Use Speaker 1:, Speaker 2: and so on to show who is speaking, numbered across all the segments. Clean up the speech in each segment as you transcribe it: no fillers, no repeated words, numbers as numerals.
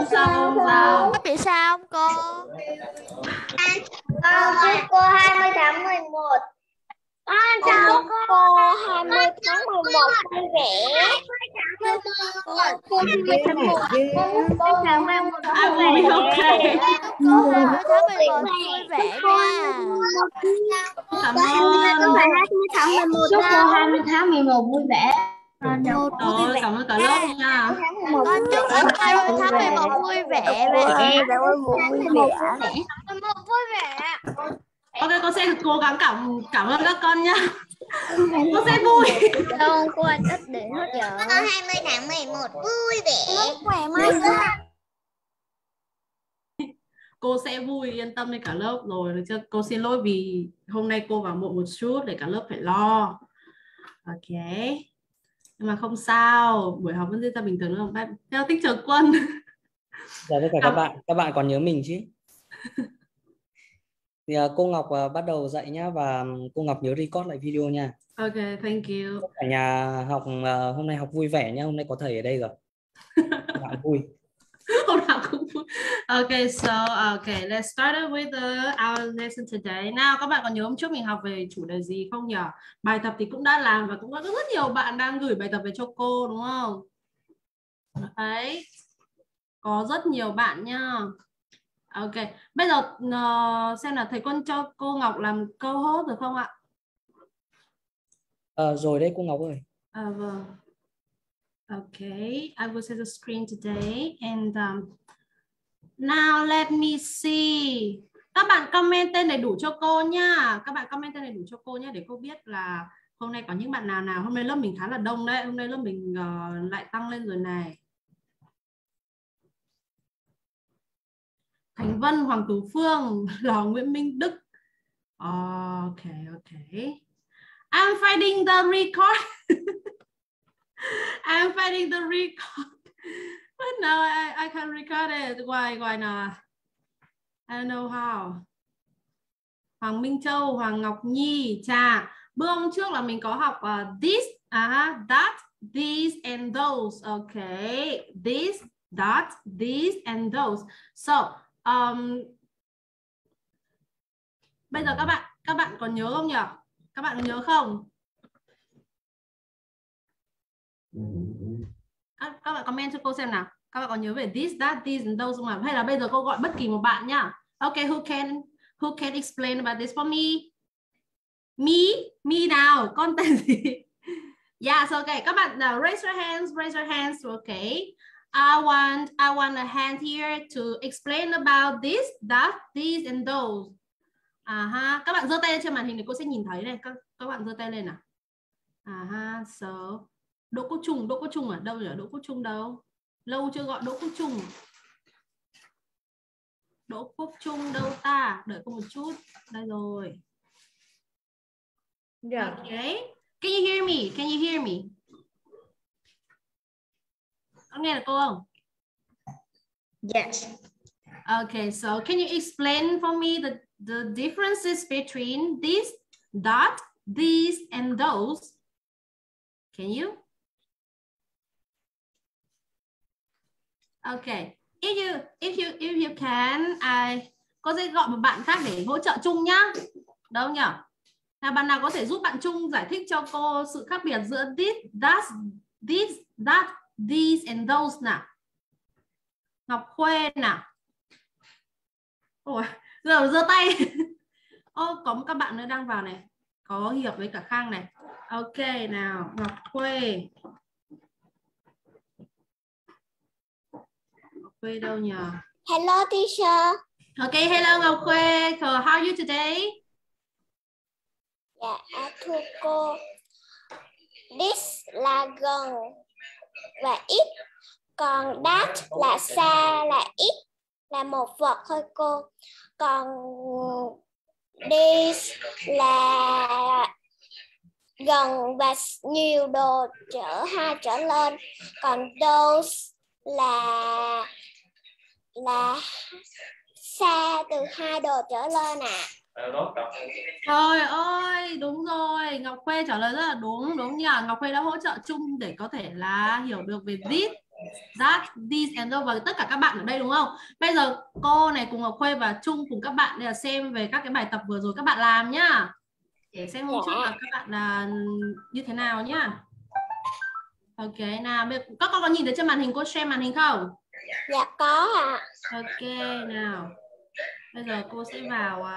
Speaker 1: Không sao, không sao.
Speaker 2: Có bị sao không cô?
Speaker 3: Chúc cô 20 tháng 11. Chào cô 20 tháng 11 vui vẻ. Cô 20 tháng 11. Cô 20 tháng 11
Speaker 1: I will be okay.
Speaker 2: Chúc cô 20 tháng 11 vui vẻ nha.
Speaker 1: Cảm ơn.
Speaker 3: Không phải 20 tháng 11.
Speaker 4: Chúc cô 20 tháng 11 vui vẻ.
Speaker 1: Rồi, cảm ơn cả lớp nha.
Speaker 2: Con chúc cô 20 tháng 11 vui vẻ vậy.
Speaker 3: Vui vẻ.
Speaker 1: Ok, con sẽ cố gắng cảm ơn các con nhá. Con sẽ vui.
Speaker 3: Không, cô rất để hết giờ. 20 tháng 11 vui vẻ. Khỏe mai.
Speaker 1: Cô sẽ vui, yên tâm với cả lớp rồi, được chưa? Cô xin lỗi vì hôm nay cô vào muộn một chút để cả lớp phải lo. Ok. Nhưng mà không sao, buổi học vẫn diễn ra bình thường đúng không? Theo teacher Quân.
Speaker 5: Dạ tất cả các bạn còn nhớ mình chứ? Thì cô Ngọc bắt đầu dạy nhá, và cô Ngọc nhớ record lại video nha.
Speaker 1: Ok, thank you.
Speaker 5: Cả nhà học hôm nay học vui vẻ nhá, hôm nay có thầy ở đây rồi. Bạn vui.
Speaker 1: Hôm nào cũng vui. Okay, so let's start with our lesson today. Nào, các bạn còn nhớ hôm trước mình học về chủ đề gì không nhỉ? Bài tập thì cũng đã làm và cũng có rất nhiều bạn đang gửi bài tập về cho cô đúng không? Đấy. Có rất nhiều bạn nha. Ok, bây giờ xem là thầy Quân cho cô Ngọc làm co-host được không ạ?
Speaker 5: Rồi đấy cô Ngọc ơi.
Speaker 1: Vâng. Okay, I will set the screen today and now let me see. Các bạn comment tên đầy đủ cho cô nha. Các bạn comment tên đầy đủ cho cô nhé để cô biết là hôm nay có những bạn nào. Hôm nay lớp mình khá là đông đấy. Hôm nay lớp mình lại tăng lên rồi này. Thành Vân, Hoàng Tú Phương, Lò Nguyễn Minh Đức. Okay. I'm finding the record. I'm finding the record. But now I can't record it. Why nào? I don't know how. Hoàng Minh Châu, Hoàng Ngọc Nhi, Trà. Bữa hôm trước là mình có học this, that, these and those. Okay, this, that, these and those. So, bây giờ các bạn còn nhớ không nhỉ? Các bạn có nhớ không? Các bạn comment cho cô xem nào. Các bạn có nhớ về this, that, these and those không nào? Hay là bây giờ cô gọi bất kỳ một bạn nhá. Okay, who can explain about this for me? Me nào, con tên gì? Yeah, so okay, các bạn nào raise your hands, okay. I want a hand here to explain about this, that, these and those. Các bạn giơ tay lên trên màn hình để cô sẽ nhìn thấy này. Các bạn giơ tay lên nào. So Đỗ Quốc Trung ở đâu nhỉ? Đỗ Quốc Trung đâu? Lâu chưa gọi Đỗ Quốc Trung. Đỗ Quốc Trung đâu ta? Đợi cô một chút. Đây rồi.
Speaker 4: Yeah.
Speaker 1: Okay. Can you hear me? Có nghe được cô không?
Speaker 4: Yes.
Speaker 1: Okay, so can you explain for me the differences between this, that, these and those? Can you? Okay. If you can, cô sẽ gọi một bạn khác để hỗ trợ chung nhá. Đâu nhỉ? Nào, bạn nào có thể giúp bạn Trung giải thích cho cô sự khác biệt giữa this, that, these and those nào? Ngọc Khuê nào? Ôi, giờ giơ tay. Có một các bạn nữa đang vào này. Có Hiệp với cả Khang này. Ok nào, Ngọc Khuê. Ngọc Khuê đâu nhỉ?
Speaker 3: Hello teacher.
Speaker 1: Ok, hello Ngọc Khuê. So, how are you today?
Speaker 3: Dạ, thưa cô. This là gần và ít. Còn that là xa, là ít, là một vật thôi cô. Còn this là gần và nhiều đồ hai trở lên. Còn those là xa từ 2 đồ trở lên ạ.
Speaker 1: Trời ơi, đúng rồi. Ngọc Khuê trả lời rất là đúng nhỉ. Ngọc Khuê đã hỗ trợ Trung để có thể là hiểu được về this, that, these and those và tất cả các bạn ở đây đúng không? Bây giờ cô này cùng Ngọc Khuê và Trung cùng các bạn đây là xem về các cái bài tập vừa rồi các bạn làm nhá. Để xem một chút là các bạn là như thế nào nhá. Ok, nào các con có nhìn thấy trên màn hình cô share màn hình không?
Speaker 3: Dạ có ạ.
Speaker 1: Ok, nào. Bây giờ cô sẽ vào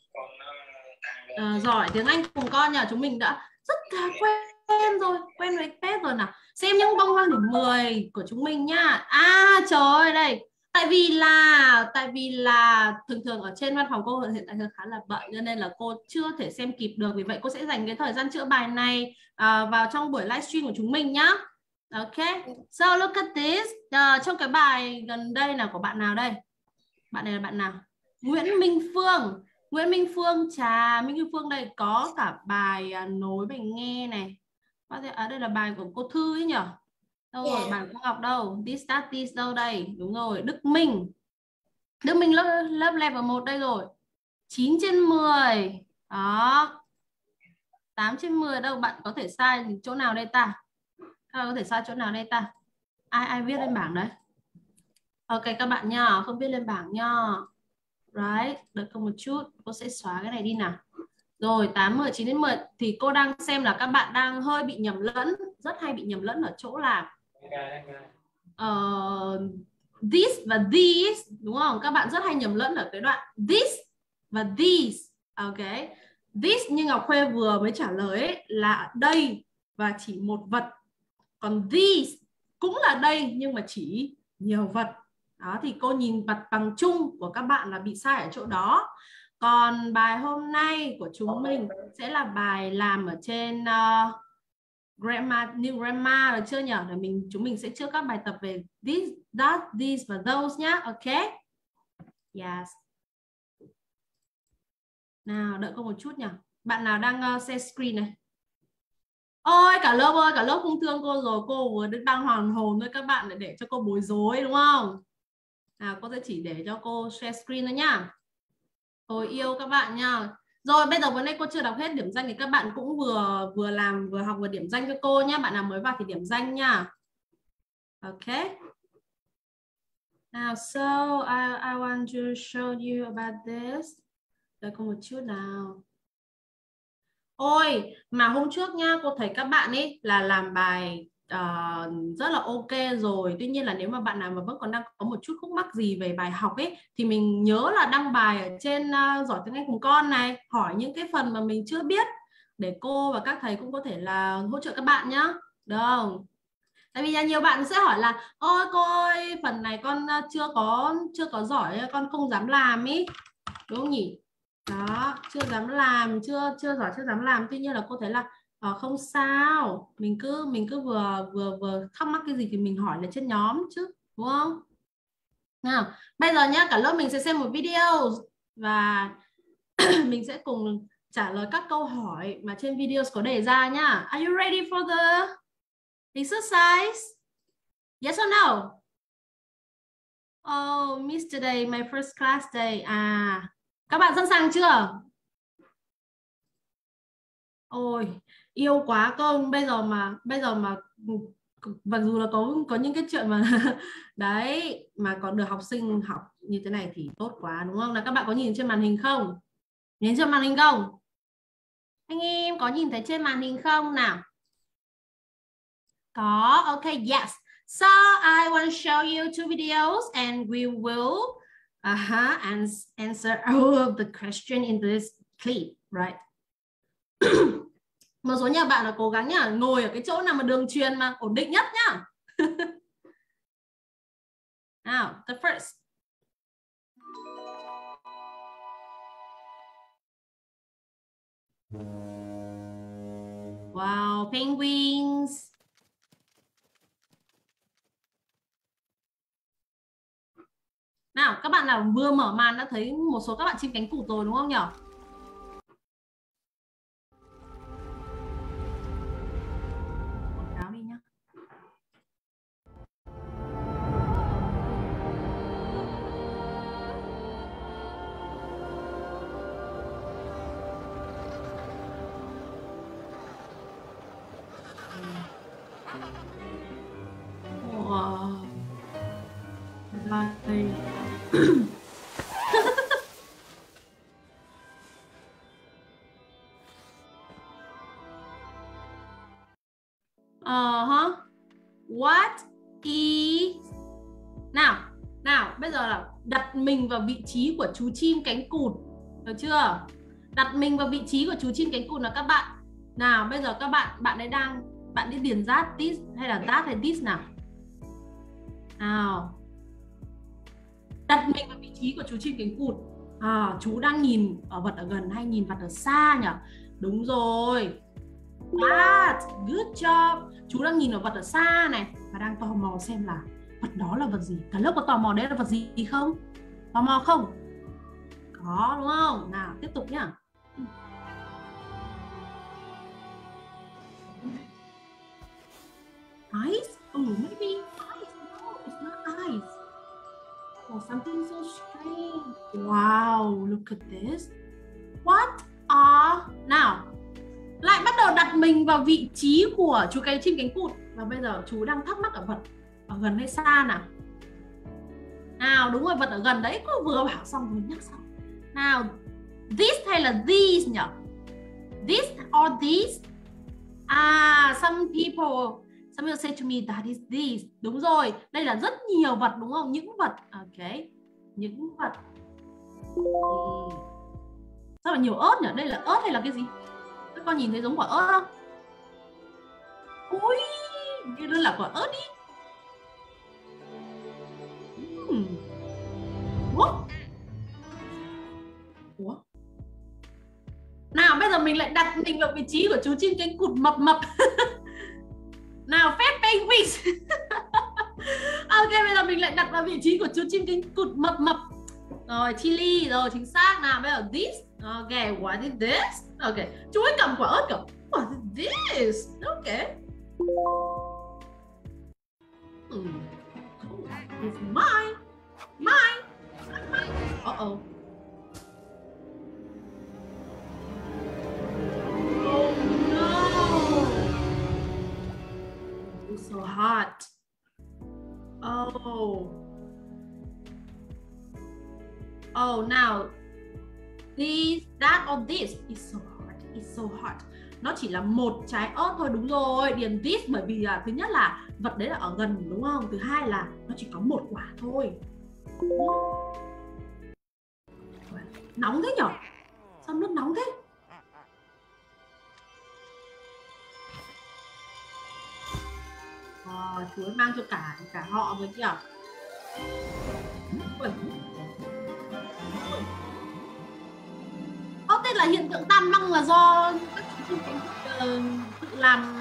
Speaker 1: giỏi tiếng Anh cùng con nhỉ. Chúng mình đã rất là quen rồi, quen với pet rồi nào. Xem những bông hoa điểm 10 của chúng mình nhá. Trời ơi đây. Tại vì là thường ở trên văn phòng cô hiện tại khá là bận cho nên là cô chưa thể xem kịp được, vì vậy cô sẽ dành cái thời gian chữa bài này vào trong buổi livestream của chúng mình nhá. Ok, so look at this. Trong cái bài gần đây nào của bạn nào đây? Bạn này là bạn nào? Nguyễn Minh Phương. Nguyễn Minh Phương, chà, Minh Phương đây có cả bài nối bài nghe này. Đây là bài của cô Thư ấy nhỉ? Đâu rồi, bài của Ngọc đâu? This, that, this đâu đây? Đúng rồi, Đức Minh. Đức Minh lớp level 1 đây rồi. 9/10. Đó. 8/10 đâu? Bạn có thể sai chỗ nào đây ta? Các bạn có thể sai chỗ nào đây ta? Ai viết lên bảng đấy? Ok các bạn nha, không viết lên bảng nha. Right, đợi cô một chút, cô sẽ xóa cái này đi nào. Rồi 8/10, 9/10 thì cô đang xem là các bạn đang hơi bị nhầm lẫn, rất hay bị nhầm lẫn ở chỗ là this và these, đúng không? Các bạn rất hay nhầm lẫn ở cái đoạn this và these. Ok, this như Ngọc Khuê vừa mới trả lời ấy, là đây và chỉ một vật. Còn these cũng là đây nhưng mà chỉ nhiều vật. Đó thì cô nhìn mặt bằng chung của các bạn là bị sai ở chỗ đó. Còn bài hôm nay của chúng mình sẽ là bài làm ở trên grammar, new grammar được chưa nhỉ? Để chúng mình sẽ chữa các bài tập về this, that, these và those nhá. Ok. Yes. Nào đợi cô một chút nhỉ. Bạn nào đang share screen này? Ôi cả lớp ơi, cả lớp không thương cô rồi, cô vừa đang hoàn hồn với các bạn để cho cô bối rối đúng không? Nào cô sẽ chỉ để cho cô share screen thôi nhá. Tôi yêu các bạn nha. Rồi bây giờ vừa nãy cô chưa đọc hết điểm danh thì các bạn cũng vừa làm vừa học vừa điểm danh cho cô nhá. Bạn nào mới vào thì điểm danh nha. Ok. Now so I want to show you about this. Đợi cô một chút nào. Ôi mà hôm trước nha, cô thấy các bạn ấy là làm bài rất là ok rồi. Tuy nhiên là nếu mà bạn nào mà vẫn còn đang có một chút khúc mắc gì về bài học ấy thì mình nhớ là đăng bài ở trên Giỏi Tiếng Anh Cùng Con này, hỏi những cái phần mà mình chưa biết để cô và các thầy cũng có thể là hỗ trợ các bạn nhá. Được không? Tại vì nhiều bạn sẽ hỏi là ôi cô ơi, phần này con chưa có giỏi, con không dám làm ý. Đúng không nhỉ? Đó, chưa dám làm, chưa giỏi, chưa dám làm. Tuy nhiên là cô thấy là không sao, mình cứ vừa thắc mắc cái gì thì mình hỏi lên trên nhóm chứ, đúng không? Nào, bây giờ nhá, cả lớp mình sẽ xem một video và mình sẽ cùng trả lời các câu hỏi mà trên video có đề ra nhá. Are you ready for the exercise? Yes or no? Oh, missed today, my first class day. Các bạn sẵn sàng chưa? Ôi, yêu quá cơ. Bây giờ mà mặc dù là có những cái chuyện mà đấy mà còn được học sinh học như thế này thì tốt quá đúng không? Là các bạn có nhìn trên màn hình không? Nhìn trên màn hình không? Anh em có nhìn thấy trên màn hình không nào? Có, ok, yes. So I want to show you two videos and we will answer all of the question in this clip, right? Một số nhà bạn là cố gắng nhá, ngồi ở cái chỗ nào mà đường truyền mà ổn định nhất nhá. Nào, the first. Wow, penguins. Nào, các bạn nào vừa mở màn đã thấy một số các bạn chim cánh cụt rồi đúng không nhỉ? Quảng cáo đi nhá. Wow. Đây. What is... Nào, bây giờ là đặt mình vào vị trí của chú chim cánh cụt. Được chưa? Đặt mình vào vị trí của chú chim cánh cụt là các bạn. Nào, bây giờ các bạn ấy điền that, this hay là that hay this nào. Nào. Đặt mình vào vị trí của chú chim cánh cụt. Chú đang nhìn ở vật ở gần hay nhìn vật ở xa nhỉ? Đúng rồi. That, good job. Chú đang nhìn ở vật ở xa này và đang tò mò xem là vật đó là vật gì. Cả lớp có tò mò đấy là vật gì không? Tò mò không? Có đúng không? Nào, tiếp tục nhá. Eyes? Oh, maybe eyes. No, it's not eyes. Oh, something so strange. Wow, look at this. What are... Nào, lại bắt đầu đặt mình vào vị trí của chú cái chim cánh cụt. Và bây giờ chú đang thắc mắc ở vật ở gần hay xa nào. Nào, đúng rồi, vật ở gần đấy. Cứ vừa bảo xong vừa nhắc xong. Nào, this hay là these nhỉ? This or these? Some people say to me that is this. Đúng rồi, đây là rất nhiều vật đúng không? Những vật. Ok, những vật. Sao là nhiều ớt nhỉ? Đây là ớt hay là cái gì? Các con nhìn thấy giống quả ớt không? Ui, cái đó là quả ớt đi. Ủa? Nào, bây giờ mình lại đặt mình vào vị trí của chú chim cánh cụt mập mập. Nào, phép penguins. Ok, bây giờ mình lại đặt vào vị trí của chú chim cánh cụt mập mập. Rồi, chili, rồi chính xác. Nào, bây giờ this. Ok, what is this? Ok, chú ấy cầm quả ớt kìa. What is this? Ok. It's mine. Mine. Uh-oh. Oh no. It's so hot. Oh, now this, that or this is so hard. It's so hard. Nó chỉ là một trái ớt thôi, đúng rồi. Điền this bởi vì là thứ nhất là vật đấy là ở gần đúng không? Thứ hai là nó chỉ có một quả thôi. Nóng thế nhở? Sao nước nóng thế? Chú ấy mang cho cả họ với kìa. Thế là hiện tượng tan băng là do tự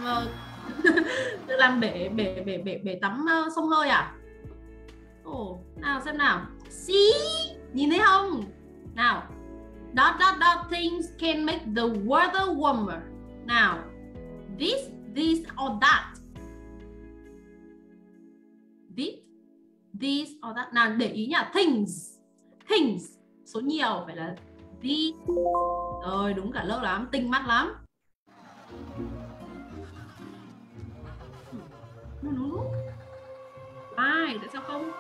Speaker 1: làm bể tắm sông hơi à? Nào xem nào. See? Nhìn thấy không? Nào. Dot things can make the weather warmer. Nào. This or that. This or that. Nào, để ý nhá. Things. Số nhiều phải là these. Rồi, đúng cả lớp lắm. Tinh mắt lắm. Ai, tại sao không?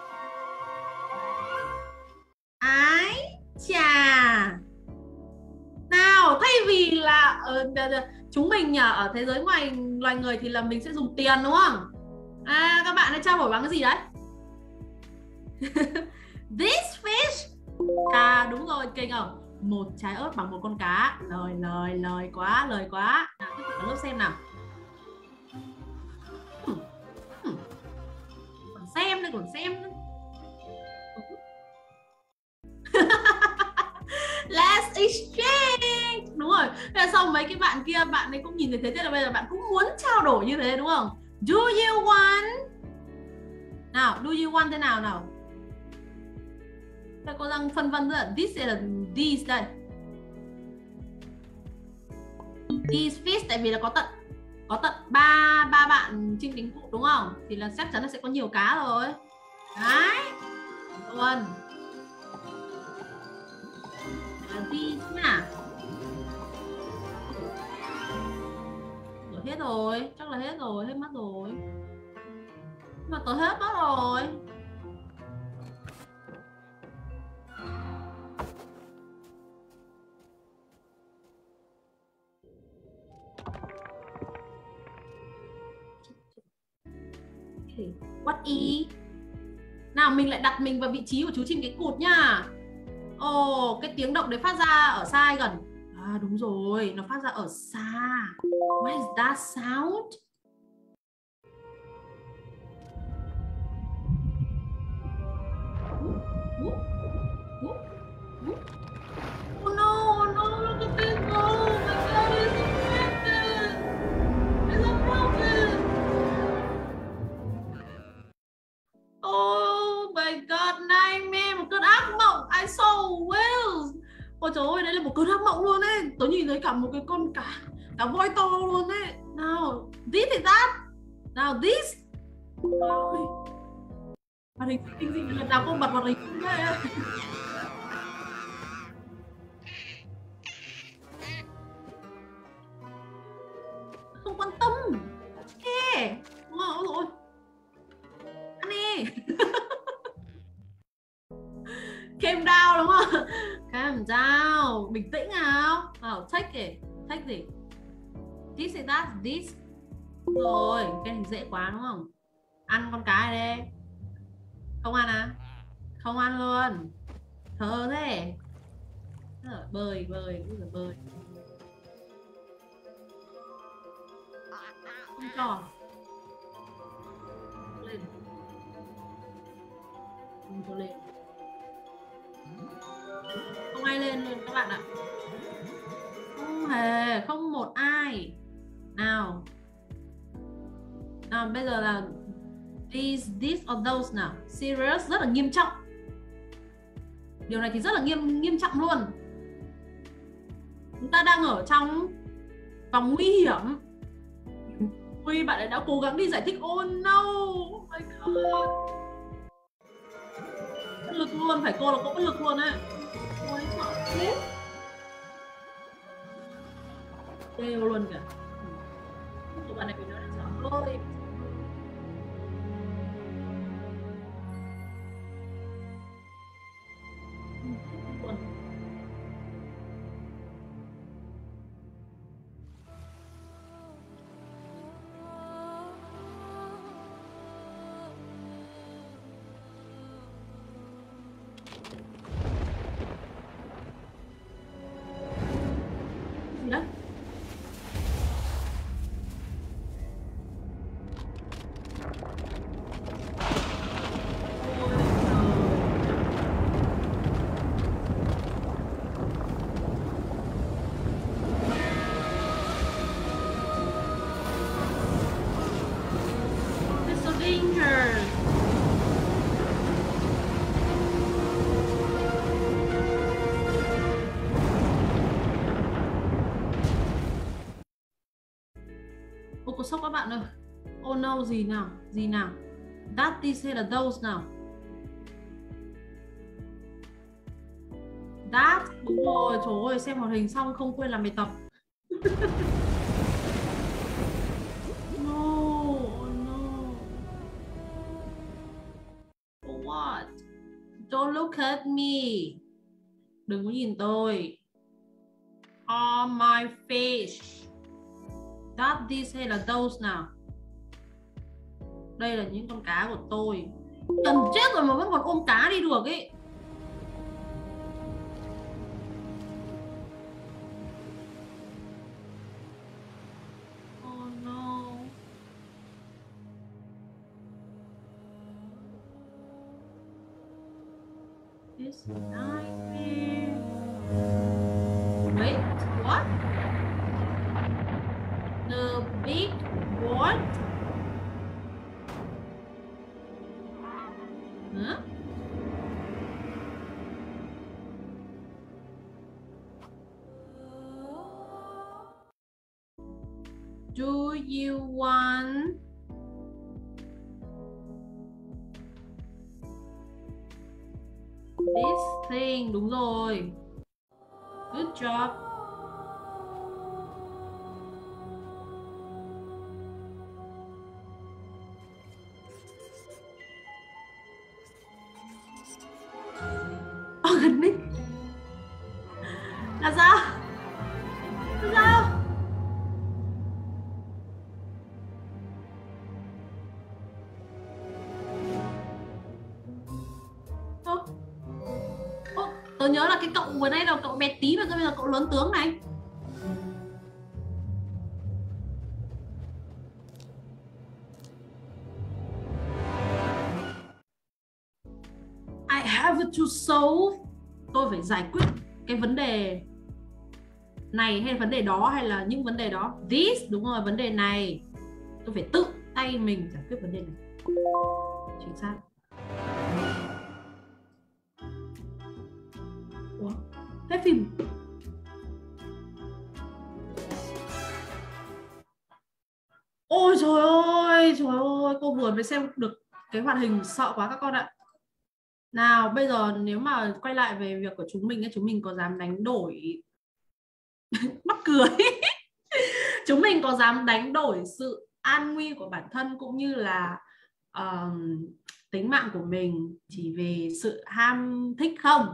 Speaker 1: Ái chà. Nào, thay vì là chúng mình ở thế giới ngoài loài người thì là mình sẽ dùng tiền đúng không? Các bạn hãy trao đổi bằng cái gì đấy? This fish. Đúng rồi, kinh không? Một trái ớt bằng một con cá. Lời quá. Nào, tiếp tục cả lớp xem nào. Còn xem nữa. Let's exchange. Đúng rồi. Thế là xong mấy cái bạn kia, bạn ấy cũng nhìn thấy thế là bây giờ bạn cũng muốn trao đổi như thế đúng không? Do you want? Nào, do you want thế nào nào? Thế cô đang phân vân rồi. This là these đây. These fish tại vì là có tận 3 bạn chim cánh cụt đúng không? Thì là chắc chắn là sẽ có nhiều cá rồi. Đấy. Luôn. Là these nhá. Hết rồi, chắc là hết rồi, hết mất rồi. Mà tôi hết mất rồi. What E? Nào mình lại đặt mình vào vị trí của chú trên cái cột nhá. Ồ, cái tiếng động đấy phát ra ở xa hay gần? À đúng rồi, nó phát ra ở xa. What is that sound? Oh no, look at this. Oh my god, it's broken. It's broken. Oh my god, nightmare, một cơn ác mộng. I saw whales. Ôi trời ơi, đây là một cơn ác mộng luôn ấy. Tớ nhìn thấy cả một cái con cá voi to luôn ấy. Nào, this is that. Nào, this. Ôi. Màn hình tinh gì lần nào cũng bật màn hình cũng thế. Không quan tâm. Ok. Ôi ôi. Anh đi. Calm down đúng không? Calm down. Bình tĩnh nào. Take it. Take it. This is that. This. Rồi, cái này dễ quá đúng không? Ăn con cá này đây. Không ăn à? Không ăn luôn. Thơ thế. Bơi. Không cho. Lên. Không cho lên. Không ai lên luôn các bạn ạ. Không hề, không một ai. Nào. Nào bây giờ là this or those nào. Serious, rất là nghiêm trọng. Điều này thì rất là nghiêm trọng luôn. Chúng ta đang ở trong vòng nguy hiểm. Ui, bạn ấy đã cố gắng đi giải thích. Oh no, oh my god. Bất lực luôn, phải cô là có bất lực luôn ấy. Ôi sợ thế. Kêu luôn kìa. Tụi bạn này bị nói là sợ ôi. Đấy. It's so dangerous. Ôi, có sốc các bạn ơi. Oh no, gì nào? That, this hay là those nào? That, đúng rồi, trời ơi, xem hoạt hình xong không quên làm bài tập. No, oh no. What? Don't look at me. Đừng có nhìn tôi. On my face. That, this hay là those nào? Đây là những con cá của tôi. Cần chết rồi mà vẫn còn ôm cá đi được ấy. Oh no. This nightmare. Wait, what? The big what? Huh? Do you want this thing? Đúng rồi. Good job. Organic. Là sao? Là sao? nhớ là cái cậu vừa nãy là cậu bé tí, mà bây giờ cậu lớn tướng này. I have to solve. Tôi phải giải quyết cái vấn đề này hay vấn đề đó, hay là những vấn đề đó. This, đúng rồi, vấn đề này. Tôi phải tự tay mình giải quyết vấn đề này. Chính xác. Ủa? Hết phim. Ôi trời ơi, cô vừa mới xem được cái hoạt hình, sợ quá các con ạ. Nào, bây giờ nếu mà quay lại về việc của chúng mình có dám đánh đổi mắc cười chúng mình có dám đánh đổi sự an nguy của bản thân cũng như là tính mạng của mình chỉ vì sự ham thích không?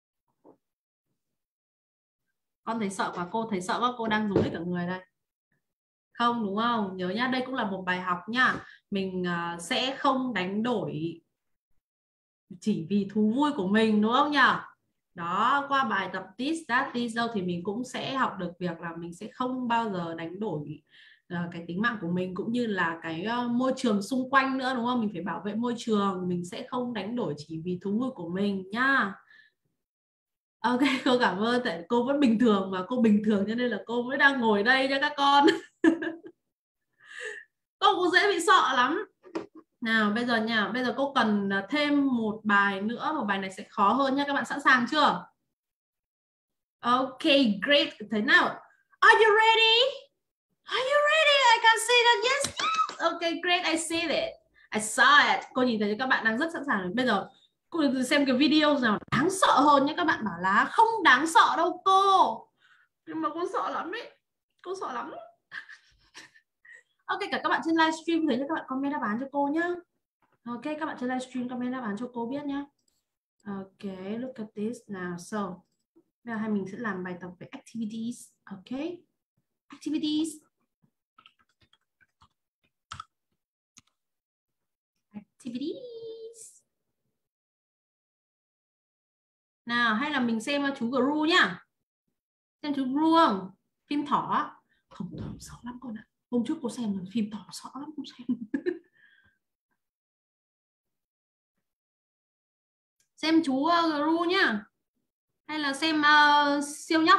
Speaker 1: Con thấy sợ quá, cô thấy sợ quá, cô đang rối hết cả người đây. Không, đúng không? Nhớ nhá, đây cũng là một bài học nhá. Mình sẽ không đánh đổi chỉ vì thú vui của mình, đúng không nhỉ? Đó, qua bài tập this, that, this đâu thì mình cũng sẽ học được việc là mình sẽ không bao giờ đánh đổi cái tính mạng của mình cũng như là cái môi trường xung quanh nữa, đúng không? Mình phải bảo vệ môi trường, mình sẽ không đánh đổi chỉ vì thú vui của mình nhá. Ok, cô cảm ơn, tại cô vẫn bình thường mà, cô bình thường cho nên là cô mới đang ngồi đây nha các con. Cô cũng dễ bị sợ lắm. Nào bây giờ nha, bây giờ cô cần thêm một bài nữa, một bài này sẽ khó hơn nha, các bạn sẵn sàng chưa? Ok, great. Thế nào? Are you ready? Are you ready? I can see that. Yes. Ok, great. I see it. I saw it. Cô nhìn thấy các bạn đang rất sẵn sàng. Bây giờ cô xem cái video nào đáng sợ hơn nhé. Các bạn bảo là không đáng sợ đâu cô. Nhưng mà cô sợ lắm ấy. Cô sợ lắm. Ok, cả các bạn trên livestream thấy cho các bạn comment đáp án cho cô nhá. Ok, các bạn trên livestream comment đáp án cho cô biết nhá. Ok, look at this now. So, bây giờ hai mình sẽ làm bài tập về activities. Ok, activities. Activities. Nào, hay là mình xem chú Gru nhá. Xem chú Gru không? Phim thỏ. Không, sợ lắm con ạ. Hôm trước cô xem rồi, phim thỏ sợ lắm, không xem. Xem chú Gru nhá. Hay là xem siêu nhóc.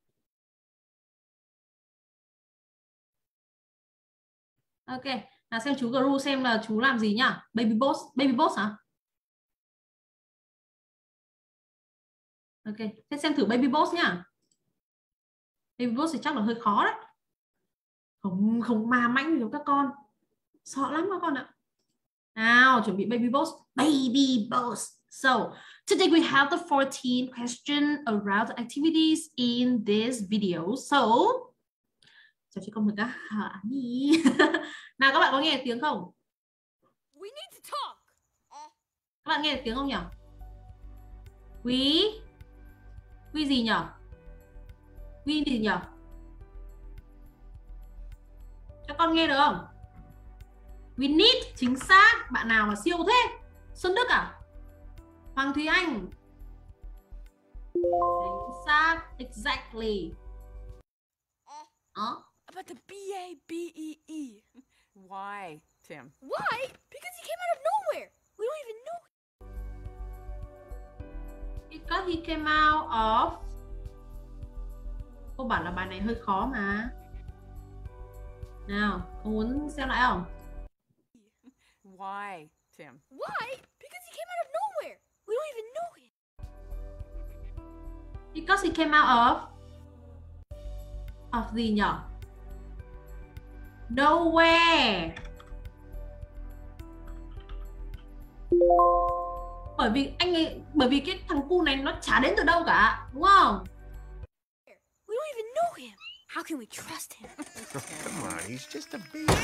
Speaker 1: Ok, là xem chú Gru xem là chú làm gì nhá. Baby Boss, Baby Boss hả? Ok, thế xem thử Baby Boss nhá. Baby Boss thì chắc là hơi khó đấy. Không ma mãnh như các con. Sợ lắm các con ạ. Nào, chuẩn bị Baby Boss. Baby Boss. So, today we have the 14 questions around the activities in this video. So, chào chị con mời các nào, các bạn có nghe tiếng không?
Speaker 2: We need to talk.
Speaker 1: Các bạn nghe tiếng không nhỉ? We gì nhỉ? We gì nhỉ? Các con nghe được không? We need, chính xác. Bạn nào mà siêu thế? Xuân Đức à? Hoàng Thúy Anh. Chính xác. Exactly.
Speaker 2: About the B-A-B-E-E.
Speaker 6: Why, Tim?
Speaker 2: Why? Because he came out of nowhere. We don't even know.
Speaker 1: Because he came out of. Cô bảo là bài này hơi khó mà. Nào, có muốn xem lại không?
Speaker 6: Why, Tim?
Speaker 2: Why? Because he came out of nowhere. We don't even know him.
Speaker 1: Because he came out of gì nhỉ? Nowhere. Bởi vì cái thằng cu này nó chả đến từ đâu cả, đúng không?
Speaker 2: We don't even know him. How can we trust him?
Speaker 7: Come on, he's just a baby.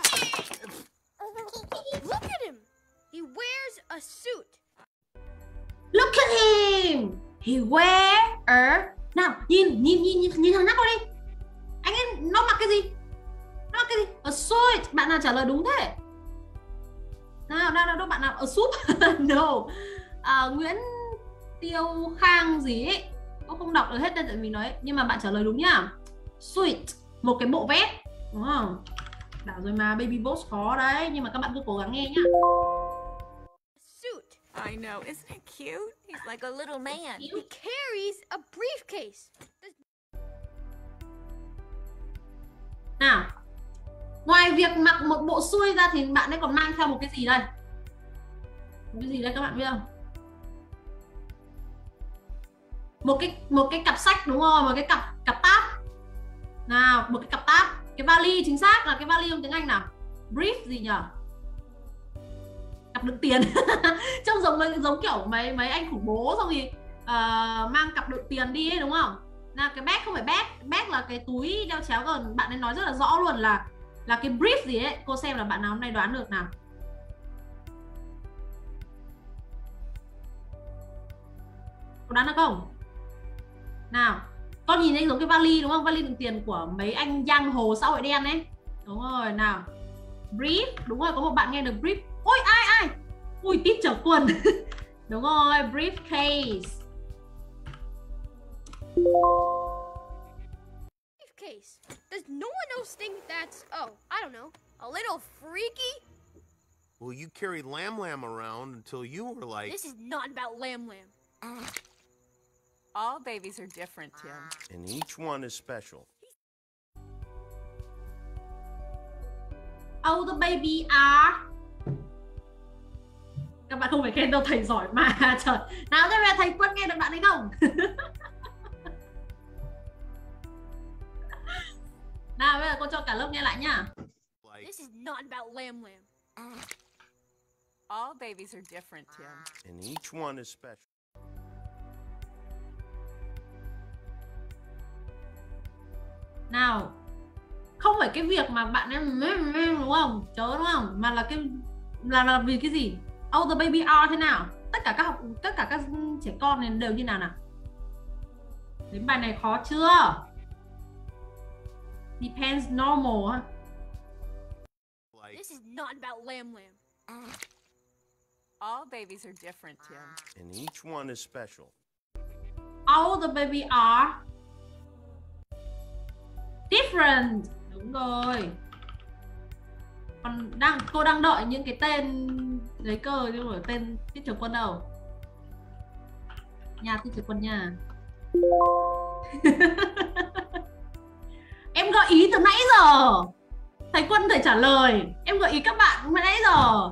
Speaker 2: Look at him. He wears a suit.
Speaker 1: Look at him. He wear a. Nào, nhìn thằng nhóc đi. Anh ấy nó mặc cái gì? Nó mặc cái gì? A suit. Bạn nào trả lời đúng thế? Nào, bạn nào? A suit? No. Tiêu Khang gì ấy. Cô không đọc được hết đây tại vì nói, nhưng mà bạn trả lời đúng nhá. Sweet, một cái bộ vest, đúng không? Đảo rồi mà, Baby Boss khó đấy, nhưng mà các bạn cứ cố gắng nghe nhá.
Speaker 2: Suit.
Speaker 6: I know, isn't it cute? He's like a little man.
Speaker 2: He carries a briefcase.
Speaker 1: Nào, ngoài việc mặc một bộ xuôi ra thì bạn ấy còn mang theo một cái gì đây? Một cái gì đây các bạn biết không? Một cái cặp sách, đúng rồi, một cái cặp táp. Nào, một cái cặp táp, cái vali, chính xác là cái vali trong tiếng Anh nào? Brief gì nhỉ? Cặp đựng tiền. Trông giống kiểu mấy anh khủng bố xong thì mang cặp đựng tiền đi ấy, đúng không? Nào, cái bag không phải bag là cái túi đeo chéo, còn bạn ấy nói rất là rõ luôn là cái brief gì ấy. Cô xem là bạn nào hôm nay đoán được nào. Có đoán được không? Nào, con nhìn thấy giống cái vali đúng không? Vali đựng tiền của mấy anh giang hồ xã hội đen ấy. Đúng rồi, nào. Brief, đúng rồi, có một bạn nghe được brief. Ôi, ai? Ui, tít trở quần. Đúng rồi, briefcase.
Speaker 2: Briefcase. Does no one else think that's, I don't know, a little freaky?
Speaker 7: Well, you carried Lam Lam around until you were like...
Speaker 2: This is not about Lam Lam.
Speaker 6: All babies are different, Tim.
Speaker 7: And each one is special.
Speaker 1: Oh, the baby are. Các bạn không phải khen đâu, thầy giỏi mà. Trời. Nào, thế bây thầy Quân nghe được bạn ấy không? Nào, bây giờ cô cho cả lớp nghe lại nhá.
Speaker 2: This is not about Lam Lam.
Speaker 6: All babies are different, Tim.
Speaker 7: And each one is special.
Speaker 1: Nào, không phải cái việc mà bạn em đúng không? Chớ đúng không? Mà là là vì cái gì? Oh, the baby are thế nào? Tất cả các trẻ con này đều như nào nào? Đến bài này khó chưa? Depends normal ha.
Speaker 2: This is not about Lam Lam.
Speaker 6: All babies are different, Tim.
Speaker 7: And each one is special.
Speaker 1: All the baby are different. Đúng rồi. Còn cô đang đợi những cái tên giấy cơ chứ không phải tên Teacher Quân đâu. Nhà Teacher Quân nha. Em gợi ý từ nãy giờ. Thầy Quân thầy trả lời. Em gợi ý các bạn từ nãy giờ.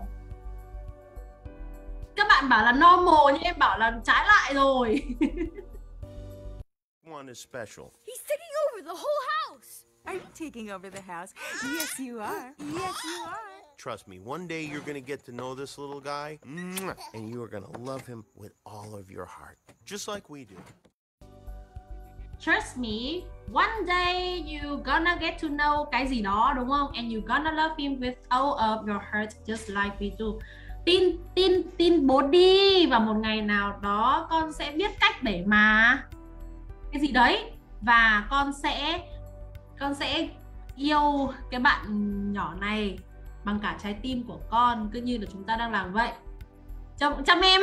Speaker 1: Các bạn bảo là normal nhưng em bảo là trái lại rồi.
Speaker 7: One is special.
Speaker 2: He's taking over the whole house.
Speaker 6: Are you taking over the house? Yes, you are. Yes, you are.
Speaker 7: Trust me, one day you're going to get to know this little guy, and you are going to love him with all of your heart, just like we do.
Speaker 1: Trust me, one day you gonna get to know cái gì đó, đúng không? And you gonna love him with all of your heart, just like we do. Tin bố đi, và một ngày nào đó con sẽ biết cách để mà cái gì đấy, và con sẽ yêu cái bạn nhỏ này bằng cả trái tim của con, cứ như là chúng ta đang làm vậy. Chăm em.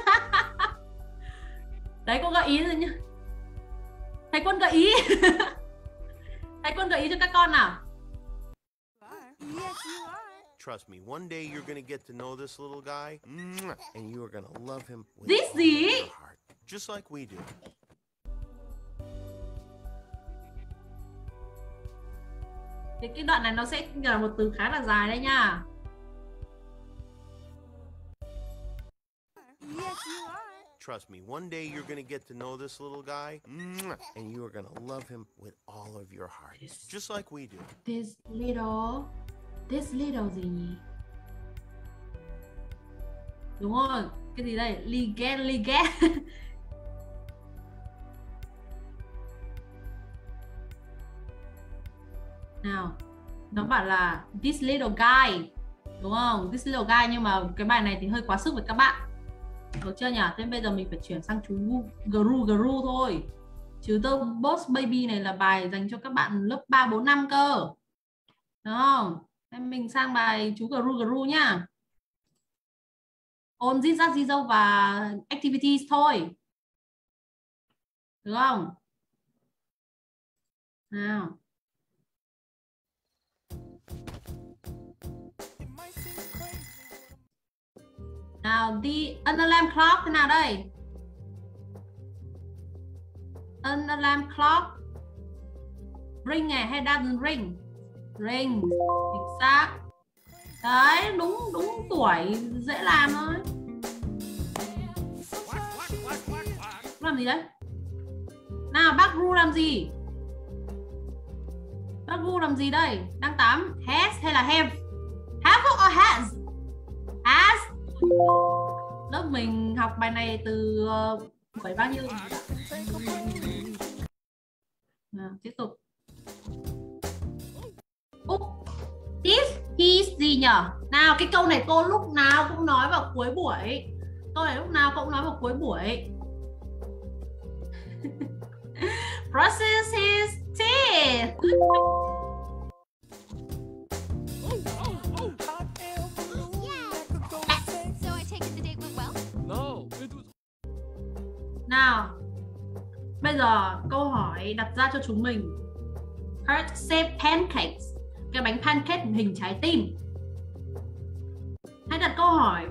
Speaker 1: Đấy, cô gợi ý rồi nhá. Thầy Quân gợi ý. Thầy Quân gợi ý cho các con nào.
Speaker 6: Yes, you are.
Speaker 7: Trust me, one day you're going to get to know this little guy, and you are going to love him with
Speaker 1: This
Speaker 7: all
Speaker 1: gì?
Speaker 7: of your heart, just like we do.
Speaker 1: Cái đoạn này nó sẽ là một từ khá là dài đây nha.
Speaker 6: Yes, you are.
Speaker 7: Trust me, one day you're going to get to know this little guy, and you are going to love him with all of your heart, just like we do.
Speaker 1: This little gì nhỉ? Đúng rồi, cái gì đây? Liget. Nào, nó bảo là this little guy, đúng không? This little guy, nhưng mà cái bài này thì hơi quá sức với các bạn. Được chưa nhỉ? Thế bây giờ mình phải chuyển sang chú Gru thôi. Chứ The Boss Baby này là bài dành cho các bạn lớp 3, 4, 5 cơ. Đúng không? Thế mình sang bài chú Gru nhá. Ôn zit zat di dâu và activities thôi. Được không? Nào. Nào, the alarm clock thế nào đây? An alarm clock ring hay doesn't ring? Ring. Chính xác. Đấy, đúng tuổi dễ làm thôi. Làm gì đấy? Nào, bác Ru làm gì? Bác Ru làm gì đây? Đang tắm. Has hay là have? Have or has? Has. Lớp mình học bài này từ bảy bao nhiêu? Nào, tiếp tục. This, his gì nhở? Nào, cái câu này cô lúc nào cũng nói vào cuối buổi. Câu này lúc nào cũng nói vào cuối buổi. Process his teeth.
Speaker 2: So I take it the date went well?
Speaker 6: No, it was.
Speaker 1: Nào, bây giờ câu hỏi đặt ra cho chúng mình. Heart shaped pancakes. Cái bánh pancake hình trái tim. Hãy đặt câu hỏi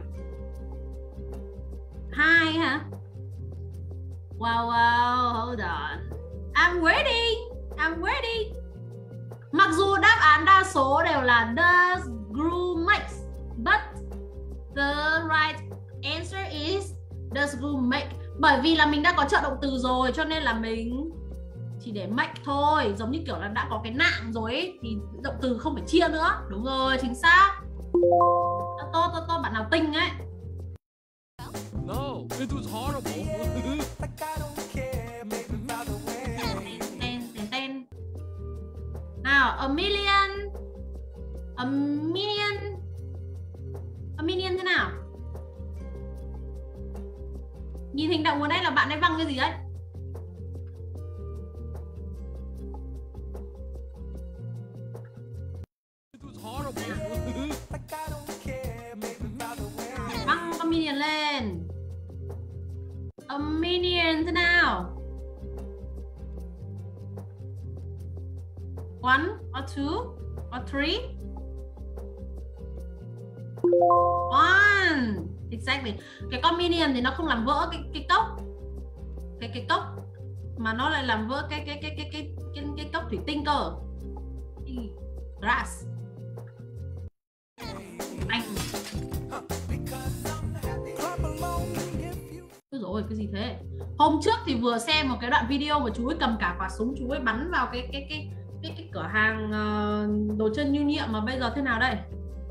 Speaker 1: 2 hả? Wow, hold on. I'm waiting. Mặc dù đáp án đa số đều là does Gru makes, but the right answer is does Gru make. Bởi vì là mình đã có trợ động từ rồi, cho nên là mình chỉ để make thôi. Giống như kiểu là đã có cái nạng rồi ấy, thì động từ không phải chia nữa. Đúng rồi, chính xác. Tô, bạn nào tinh ấy.
Speaker 6: No, it was horrible.
Speaker 1: Tên. Nào, a million thế nào? Nhìn hình động ở đây là bạn ấy văng cái gì đấy?
Speaker 6: It was horrible.
Speaker 1: Văng a million lên. A million thế nào? 1 or 2 or 3? 1. Exactly. Cái con minion thì nó không làm vỡ cái cốc. Cái cốc mà nó lại làm vỡ cái cốc thủy tinh cơ. Grass. Anh. Ôi dồi ôi, cái gì thế? Hôm trước thì vừa xem một cái đoạn video mà chú ấy cầm cả quả súng, chú ấy bắn vào cái cửa hàng đồ chơi lưu niệm, mà bây giờ thế nào đây?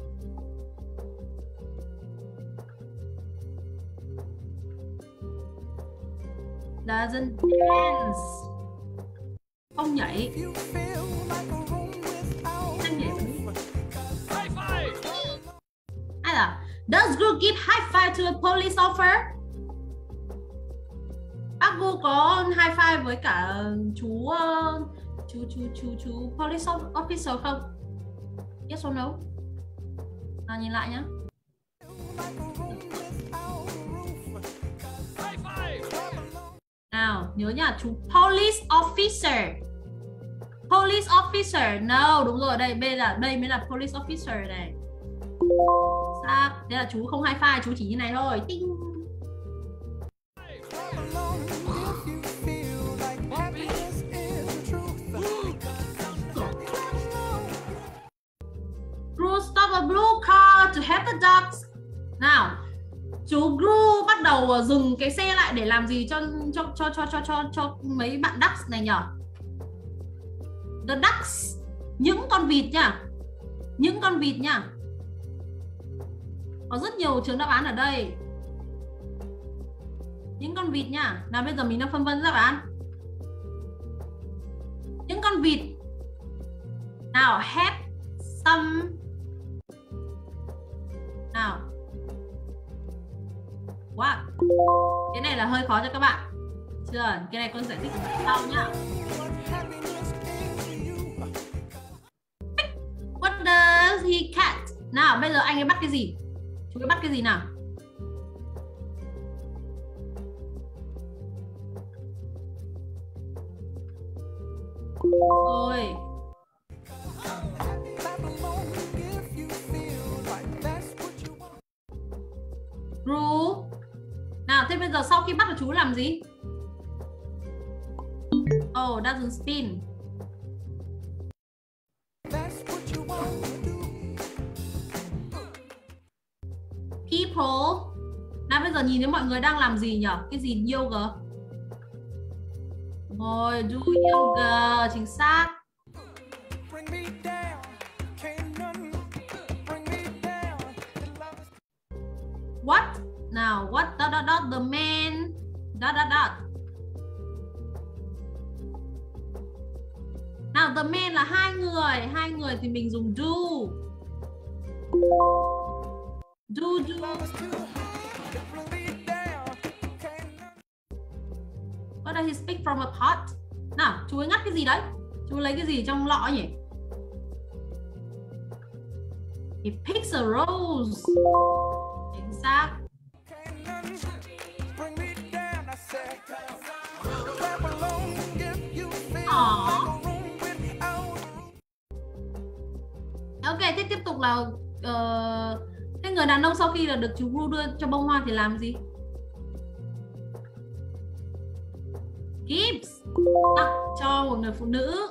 Speaker 1: Doesn't dance. Không nhảy. Anh nhảy gì?
Speaker 6: High five.
Speaker 1: Hay là does Gru give high five to a police officer? Bác Gu có high five với cả chú police officer không? Yes or no? Nào, nhìn lại nhá.
Speaker 6: High five.
Speaker 1: Nào, nhớ nhá, chú police officer. Police officer. No, đúng rồi, đây mới là police officer này. Sao? Thế là chú không high five, chú chỉ như này thôi. Tinh. Gru stop a blue car to help the dogs. Nào, chú Gru bắt đầu dừng cái xe lại để làm gì cho mấy bạn ducks này nhở? The ducks, những con vịt nhá. Những con vịt nhá. Có rất nhiều trường đáp án ở đây. Những con vịt nhá. Nào, bây giờ mình đang phân vân đáp án. Những con vịt. Nào, have some. Nào. Wow. Cái này là hơi khó cho các bạn. Chưa? Cái này con giải thích sau nhá. What does he catch? Nào, bây giờ anh ấy bắt cái gì? Chú ấy bắt cái gì nào? Rồi. Ru. Nào, thế bây giờ sau khi bắt được chú làm gì? Oh, doesn't spin. People. Nào bây giờ nhìn thấy mọi người đang làm gì nhỉ? Cái gì yoga? Rồi, do yoga, chính xác. What? Nào, what dot dot dot the man dot dot dot. Nào, the man là hai người thì mình dùng do. Do. What does he speak from a pot? Nào, chú ấy ngắt cái gì đấy? Chú lấy cái gì trong lọ nhỉ? He picks a rose. Chính xác. Ok, thế tiếp tục là thế người đàn ông sau khi là được chú Ru đưa cho bông hoa thì làm gì? Gives cho một người phụ nữ.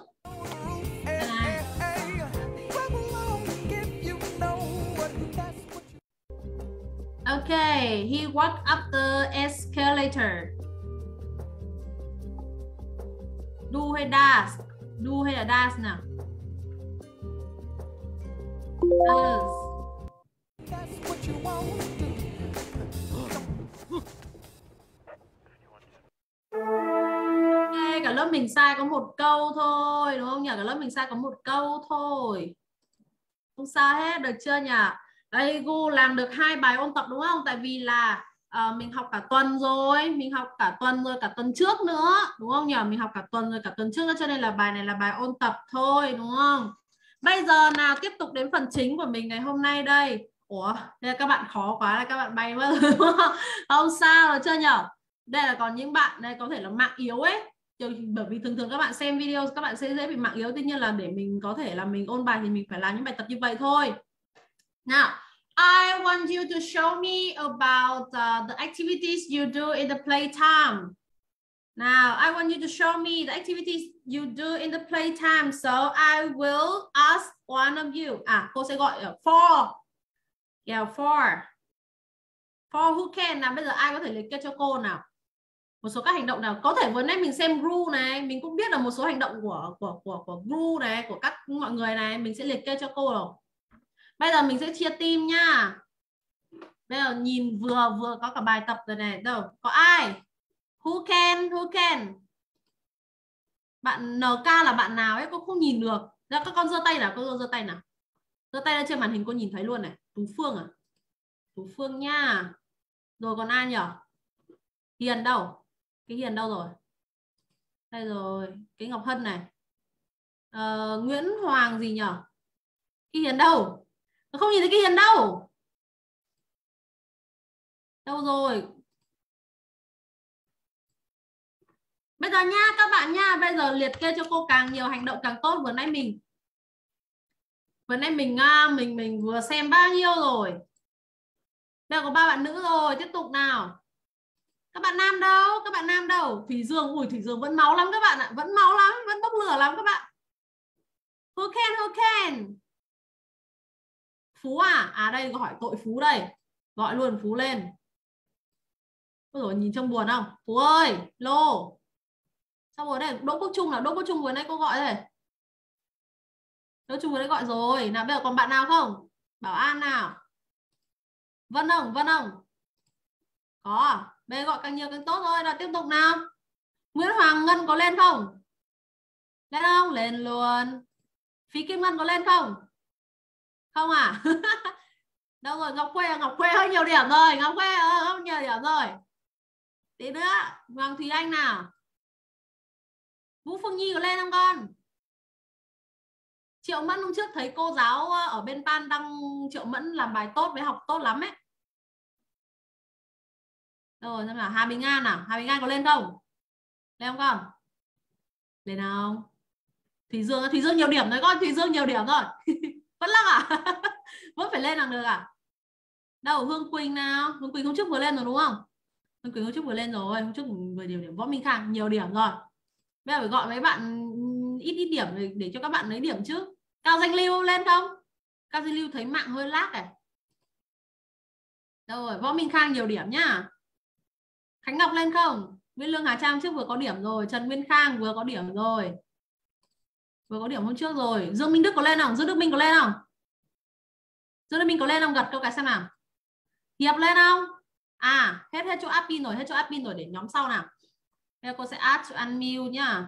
Speaker 1: Ok, he walked up the escalator. Do hay does? Do hay là does nào? Does. Ok, cả lớp mình sai có một câu thôi, đúng không nhỉ? Cả lớp mình sai có một câu thôi. Không sao hết, được chưa nhỉ? Đây, Gu làm được 2 bài ôn tập đúng không? Tại vì là mình học cả tuần rồi, mình học cả tuần rồi, cả tuần trước nữa, đúng không nhỉ? Mình học cả tuần rồi, cả tuần trước nữa, cho nên là bài này là bài ôn tập thôi, đúng không? Bây giờ nào, tiếp tục đến phần chính của mình ngày hôm nay đây. Ủa, đây là các bạn khó quá là các bạn bay mất rồi, đúng không? Không sao rồi chưa nhỉ? Đây là còn những bạn đây có thể là mạng yếu ấy. Bởi vì thường các bạn xem video các bạn sẽ dễ bị mạng yếu, tuy nhiên là để mình có thể là mình ôn bài thì mình phải làm những bài tập như vậy thôi. Now, I want you to show me about the activities you do in the playtime. Now, I want you to show me the activities you do in the playtime. So I will ask one of you. Cô sẽ gọi ở four. Yeah, four. Four who can. Nào, bây giờ ai có thể liệt kê cho cô nào? Một số các hành động nào. Có thể vừa nãy mình xem Gru này, mình cũng biết là một số hành động của Gru này, của các mọi người này, mình sẽ liệt kê cho cô rồi. Bây giờ mình sẽ chia team nha. Bây giờ nhìn vừa có cả bài tập rồi này. Đâu? Có ai? Who can? Bạn NK là bạn nào ấy, cô không nhìn được. Ra các con giơ tay nào, cô giơ tay nào. Giơ tay lên trên màn hình cô nhìn thấy luôn này. Tú Phương à? Tú Phương nha. Rồi còn ai nhỉ? Hiền đâu? Cái Hiền đâu rồi? Đây rồi, cái Ngọc Hân này. Nguyễn Hoàng gì nhỉ? Cái Hiền đâu? Không nhìn thấy cái Hiền đâu. Đâu rồi? Bây giờ nha các bạn nha, bây giờ liệt kê cho cô càng nhiều hành động càng tốt. Vừa nãy mình vừa xem bao nhiêu rồi? Bây giờ có 3 bạn nữ rồi, tiếp tục nào. Các bạn nam đâu? Các bạn nam đâu? Thủy Dương, ui Thủy Dương vẫn máu lắm các bạn ạ, vẫn máu lắm, vẫn bốc lửa lắm các bạn. Who can? Phú à? Đây hỏi tội Phú đây. Gọi luôn Phú lên. Ôi rồi nhìn trông buồn không? Phú ơi, lô. Sao rồi đây? Đỗ Quốc Trung nào? Đỗ Quốc Trung vừa nãy cô gọi rồi. Đỗ Trung vừa nãy gọi rồi. Nào bây giờ còn bạn nào không? Bảo An nào. Vân không? Có. Bây giờ gọi càng nhiều càng tốt thôi. Nào tiếp tục nào. Nguyễn Hoàng Ngân có lên không? Lên không? Lên luôn. Phí Kim Ngân có lên không? Không à? Đâu rồi? Ngọc Khuê hơi nhiều điểm rồi. Ngọc Khuê không nhiều điểm rồi. Tí nữa. Hoàng Thúy Anh nào. Vũ Phương Nhi có lên không con? Triệu Mẫn hôm trước thấy cô giáo ở bên Pan đăng Triệu Mẫn làm bài tốt với học tốt lắm ấy. Rồi xem nào, Hà Bình An nào, Hà Bình An có lên không? Lên không con? Lên không? Thủy Dương nhiều điểm rồi con, Thủy Dương nhiều điểm rồi. Vẫn lắc à? Vẫn phải lên làm được à? Đâu Hương Quỳnh nào? Hương Quỳnh hôm trước vừa lên rồi đúng không? Hương Quỳnh hôm trước vừa lên rồi, hôm trước 10 điểm. Võ Minh Khang nhiều điểm rồi. Bây giờ phải gọi mấy bạn ít điểm để cho các bạn lấy điểm chứ. Cao Danh Lưu lên không? Cao Danh Lưu thấy mạng hơi lag này. Đâu rồi, Võ Minh Khang nhiều điểm nhá. Khánh Ngọc lên không? Nguyễn Lương Hà Trang trước vừa có điểm rồi. Trần Nguyên Khang vừa có điểm rồi. Vừa có điểm hôm trước rồi. Dương Minh Đức có lên không? Dương Đức Minh có lên không? Dương Đức Minh có lên không? Gật câu cái xem nào. Hiệp lên không? À, hết chỗ admin rồi, hết chỗ admin rồi, để nhóm sau nào. Bây giờ cô sẽ add to unmute nhá.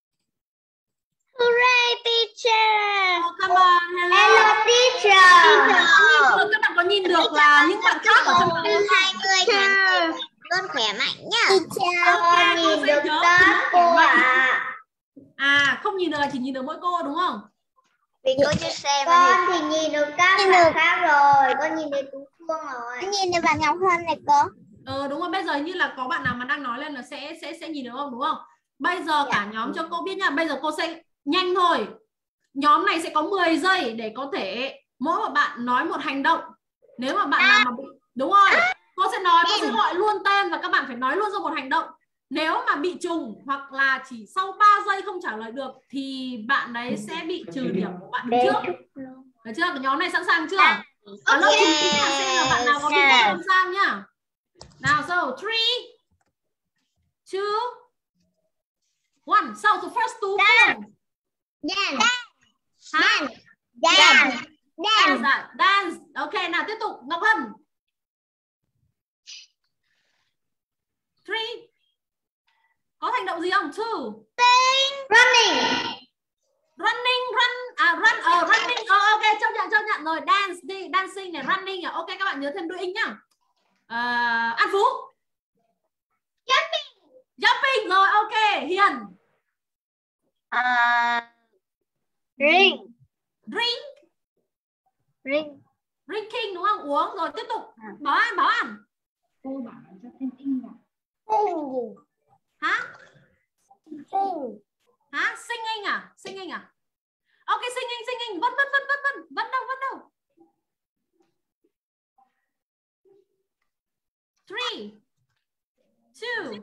Speaker 3: Hooray teacher.
Speaker 1: Oh, come on, hello.
Speaker 3: Hello teacher.
Speaker 1: Các bạn có nhìn được là những bạn khác ở trong phòng
Speaker 3: 20 tháng con khỏe mạnh nhá. Teacher,
Speaker 1: con
Speaker 3: nhìn được tất cô ạ.
Speaker 1: À, không nhìn được là chỉ nhìn được mỗi cô đúng không?
Speaker 3: Vì cô chưa xem. Con thì nhìn được các bạn khác rồi. Con nhìn được Tú Phương rồi. Con nhìn được bạn Ngọc Hân này cô.
Speaker 1: Đúng rồi, bây giờ như là có bạn nào mà đang nói lên là sẽ nhìn được không, đúng không? Bây giờ cả nhóm cho cô biết nha. Bây giờ cô sẽ nhanh thôi. Nhóm này sẽ có 10 giây để có thể mỗi một bạn nói một hành động. Nếu mà bạn nào mà bị... Đúng rồi, cô sẽ nói, cô sẽ gọi luôn tên và các bạn phải nói luôn ra một hành động. Nếu mà bị trùng hoặc là chỉ sau 3 giây không trả lời được thì bạn đấy sẽ bị trừ điểm của bạn trước. Được chưa? Cái nhóm này sẵn sàng chưa? Ở lớp chúng ta xem là bạn nào có bị sẵn sàng nhá. Nào, so 3, 2, 1. So the first two films. Dance. Ok, nào tiếp tục. Ngọc Hân. 3. Có hành động gì không? 2.
Speaker 3: Running.
Speaker 1: Running. Ok, chấp nhận rồi. Dance đi, dancing này, running này. Ok, các bạn nhớ thêm đuôi in nhá. An Phú. Jumping rồi, ok. Hiền. Drinking đúng không? Uống rồi, tiếp tục. Bảo An.
Speaker 4: Cô bảo cho thêm in vào.
Speaker 1: Hả? Singing à? Ok, singing. Vẫn đâu. 3, 2,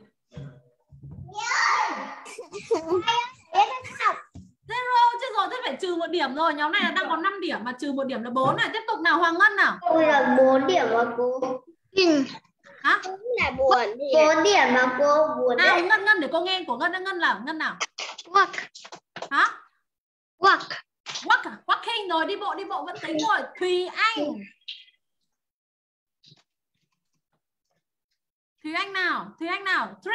Speaker 1: 0. Chứ rồi, thế phải trừ 1 điểm rồi. Nhóm này là đang có 5 điểm mà trừ 1 điểm là 4 này. Tiếp tục nào, Hoàng Ngân nào.
Speaker 3: Cô là 4 điểm mà cô.
Speaker 1: Hả?
Speaker 3: Cũng là buồn thì 4 điểm mà cô buồn.
Speaker 1: Nào, Ngân để cô nghe của Ngân nào. Ngân nào?
Speaker 3: Walk.
Speaker 1: Hả?
Speaker 3: Walk.
Speaker 1: Walking rồi, đi bộ vẫn tính rồi. Thùy Anh nào. 3,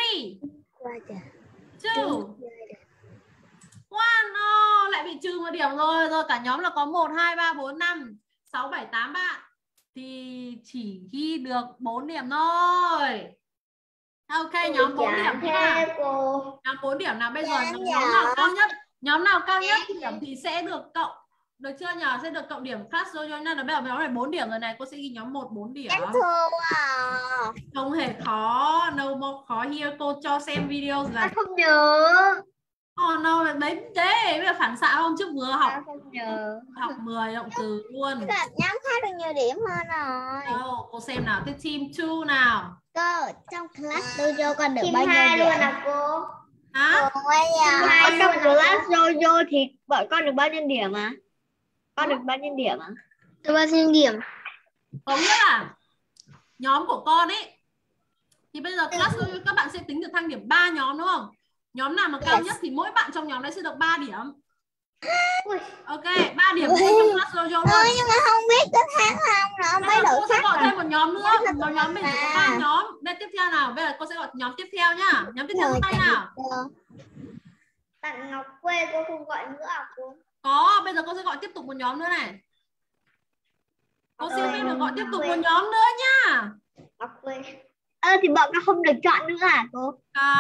Speaker 1: 2, 1. Lại bị trừ 1 điểm rồi. Rồi cả nhóm là có 1, 2, 3, 4, 5, 6, 7, 8 bạn. Thì chỉ ghi được 4 điểm thôi. Ok, nhóm 4 điểm nha. Nhóm 4 điểm nào bây giờ nhóm nào cao nhất điểm thì sẽ được cộng. Được chưa nhỉ? Sẽ được cộng điểm class rồi nên là bây giờ nhóm này 4 điểm rồi này, cô sẽ ghi nhóm 1 4 điểm.
Speaker 3: Em thua à.
Speaker 1: Không hề khó, no more khó here, cô cho xem video là
Speaker 3: em không nhớ.
Speaker 1: No, đấy bây giờ phản xạ không, trước vừa học
Speaker 3: Không nhớ.
Speaker 1: học 10 động từ luôn.
Speaker 3: Nhóm khác được nhiều điểm hơn rồi.
Speaker 1: Cô xem nào, cái team 2 nào.
Speaker 3: Cô trong class dojo con được bao nhiêu điểm? Luôn à cô?
Speaker 1: Hả?
Speaker 3: Trong class dojo thì bọn con được bao nhiêu điểm à? Con được bao nhiêu điểm à? Được bao nhiêu điểm?
Speaker 1: Có nghĩa là nhóm của con ấy thì bây giờ class dojo các bạn sẽ tính được thang điểm 3 nhóm đúng không? Nhóm nào mà cao nhất thì mỗi bạn trong nhóm đấy sẽ được 3 điểm. Ok, 3 điểm trong class dojo luôn.
Speaker 3: Nhưng mà không biết có tháng không nữa mấy đội
Speaker 1: khác. Cô sẽ gọi thêm một nhóm nữa. Một nhóm mình có 3 nhóm. Đây tiếp theo nào. Bây giờ cô sẽ gọi nhóm tiếp theo nhá. Nhóm tiếp theo tay nào.
Speaker 3: Bạn Ngọc Quê cô không gọi nữa à cô?
Speaker 1: Có, bây giờ cô sẽ gọi tiếp tục một nhóm nữa này. Cô xin phép được gọi tiếp tục một nhóm nữa nhá.
Speaker 3: Ngọc Quê. Thì bọn nó không được chọn nữa à cô?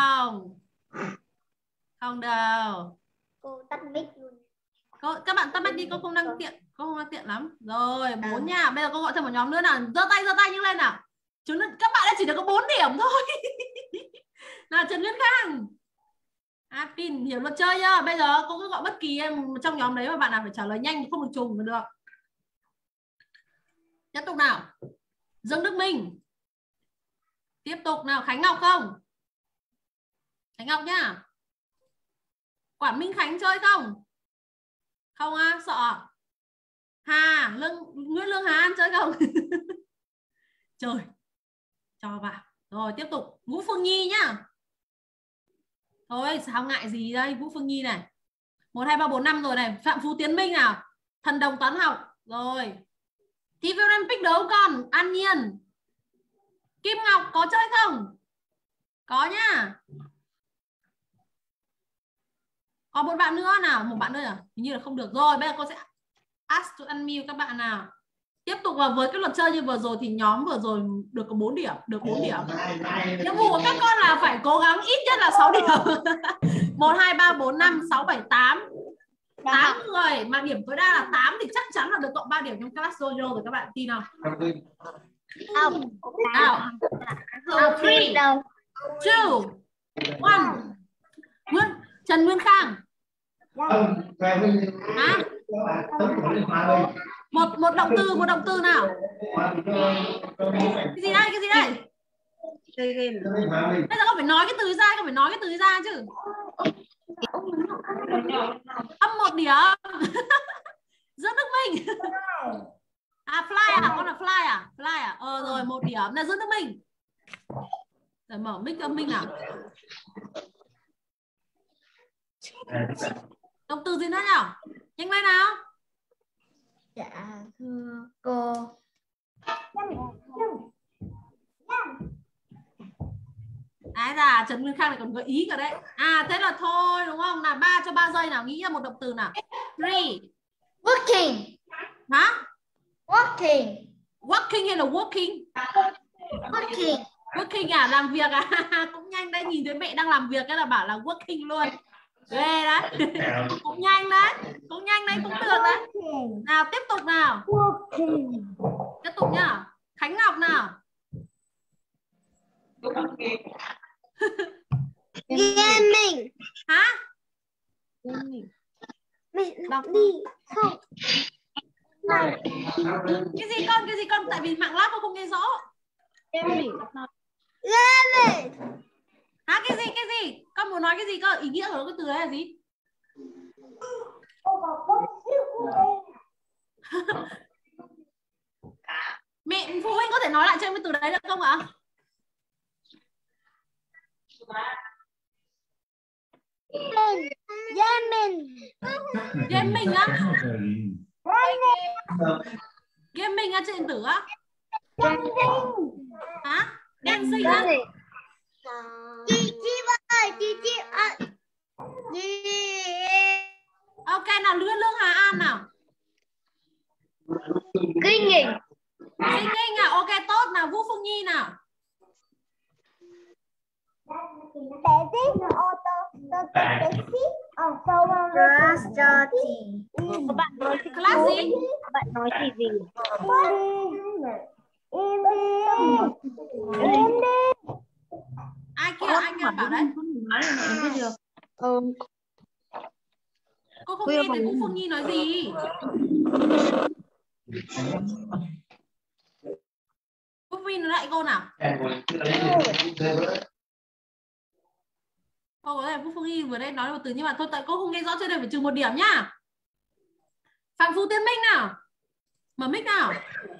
Speaker 1: Không đâu.
Speaker 3: Cô tắt mic luôn.
Speaker 1: Các bạn tắt mic đi, cô không đang tiện lắm. Rồi, 4 nha. Bây giờ cô gọi thêm một nhóm nữa nào. Giơ tay như lên nào. Các bạn đã chỉ được có 4 điểm thôi. Nào, Trần Nguyên Khang. Admin hiểu luật chơi chưa? Bây giờ cô cứ gọi bất kỳ em trong nhóm đấy mà bạn nào phải trả lời nhanh, không được trùng mà được. Tiếp tục nào. Dương Đức Minh. Tiếp tục nào. Khánh Ngọc không? Khánh Ngọc nhá. Quản Minh Khánh chơi không? Không á, sợ. Hà, Nguyễn Lương Hà An chơi không? Trời. Cho vào. Rồi tiếp tục. Vũ Phương Nhi nhá. Thôi sao ngại gì đây. Vũ Phương Nhi này. 1, 2, 3, 4, 5 rồi này. Phạm Phú Tiến Minh nào. Thần đồng toán học. Rồi. Thi Olympic đấu con. An Nhiên. Kim Ngọc có chơi không? Có nhá. Còn một bạn nữa nào. Một bạn nữa à? Hình như là không được. Rồi bây giờ cô sẽ ask to unmute các bạn nào. Tiếp tục vào với cái luật chơi như vừa rồi thì nhóm vừa rồi được có 4 điểm. Được 4 điểm. Nhiệm vụ của các con là phải cố gắng ít nhất là 6 điểm. 1, 2, 3, 4, 5, 6, 7, 8. 8 người mà điểm tối đa là 8 thì chắc chắn là được cộng 3 điểm trong class dojo rồi các bạn tin không? Nào. 3, 2, 1. Trần Nguyên Khang. Hả? Một động từ nào. Cái gì đây? Bây giờ con phải nói cái từ ra, chứ. Âm 1 điểm. Dương Đức Minh. Fly à? Con là Fly à? Rồi 1 điểm là Dương Đức Minh. Rồi mở mic cho Minh nào. Động từ gì nữa nào? Nhanh lên nào.
Speaker 3: Dạ thưa cô.
Speaker 1: Ái da, Trần Nguyên Khang này còn gợi ý cả đấy. Thế là thôi đúng không? Là 3 cho 3 giây nào, nghĩ ra một động từ nào. 3.
Speaker 3: Working.
Speaker 1: Hả?
Speaker 3: Working.
Speaker 1: Working hay là working?
Speaker 3: Working.
Speaker 1: Working à, làm việc à? Cũng nhanh đấy, nhìn thấy mẹ đang làm việc cái là bảo là working luôn. Ghê đấy. Cũng nhanh đấy, cũng được đấy. Nào tiếp tục nào. Tiếp tục nhá. Khánh Ngọc nào.
Speaker 3: Gaming.
Speaker 1: Hả?
Speaker 3: Mình đọc đi. Không.
Speaker 1: Cái gì con? Tại vì mạng lát con không nghe rõ.
Speaker 3: Gaming.
Speaker 1: Hả? Cái gì? Con muốn nói cái gì cơ? Ý nghĩa của cái từ đấy là gì? Mẹ phụ huynh có thể nói lại cho em cái từ đấy được không ạ? Gaming á? Gaming á, trên điện tử á? Hả? Dancing á?
Speaker 3: Chị
Speaker 1: Ok nào, Lương Hà An nào.
Speaker 3: Kinh nghiệm.
Speaker 1: Singing à? Ok tốt nào. Vũ Phương Nhi nào.
Speaker 3: Class cho chị.
Speaker 1: Class gì?
Speaker 3: Bạn nói gì?
Speaker 1: Ai kia bảo đấy. Cô không nghe thấy Vũ Phương Nhi nói gì. Vũ Phương Nhi nói lại cô nào. Cô có thể Vũ Phương Nhi vừa đây nói một từ nhưng mà thôi tại cô không nghe rõ cho nên phải trừ 1 điểm nhá. Phạm Phú Tiến Minh nào. Mở mic nào.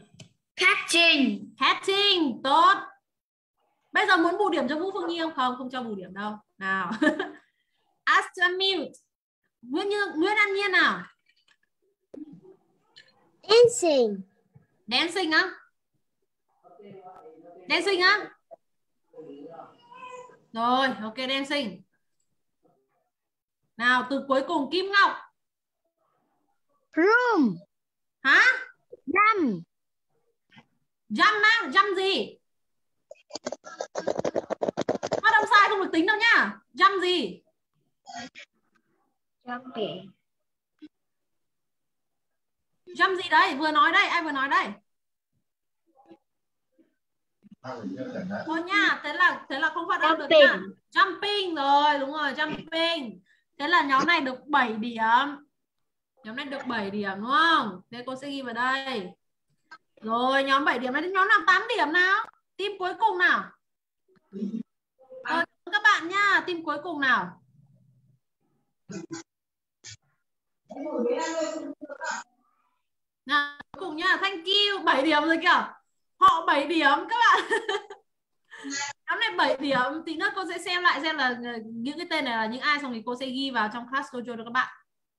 Speaker 1: Catching. Tốt. Bây giờ muốn bù điểm cho Vũ Phương Nhi không? Không cho bù điểm đâu. Nào. Ask to unmute. Nguyễn An Nhiên nào. Dancing á? Rồi, ok dancing. Nào từ cuối cùng Kim Ngọc.
Speaker 3: Room.
Speaker 1: Hả?
Speaker 3: Jump.
Speaker 1: Jump á? Jump gì? Phát âm sai không được tính đâu nhá. Jump gì? Jump gì đấy? Vừa nói đây, ai vừa nói đây? Thôi nha, thế là không phát âm được nha. Jumping rồi, đúng rồi, jumping. Thế là nhóm này được 7 điểm. Nhóm này được 7 điểm đúng không? Thế cô sẽ ghi vào đây. Rồi, nhóm 7 điểm này đến nhóm nào 8 điểm nào? Team cuối cùng nào? Các bạn nha, team cuối cùng nào? Nào, cùng nha, thank you, 7 điểm rồi kìa. Họ 7 điểm các bạn. Nhóm này 7 điểm, tí nữa cô sẽ xem lại xem là những cái tên này là những ai, xong thì cô sẽ ghi vào trong class dojo cho các bạn.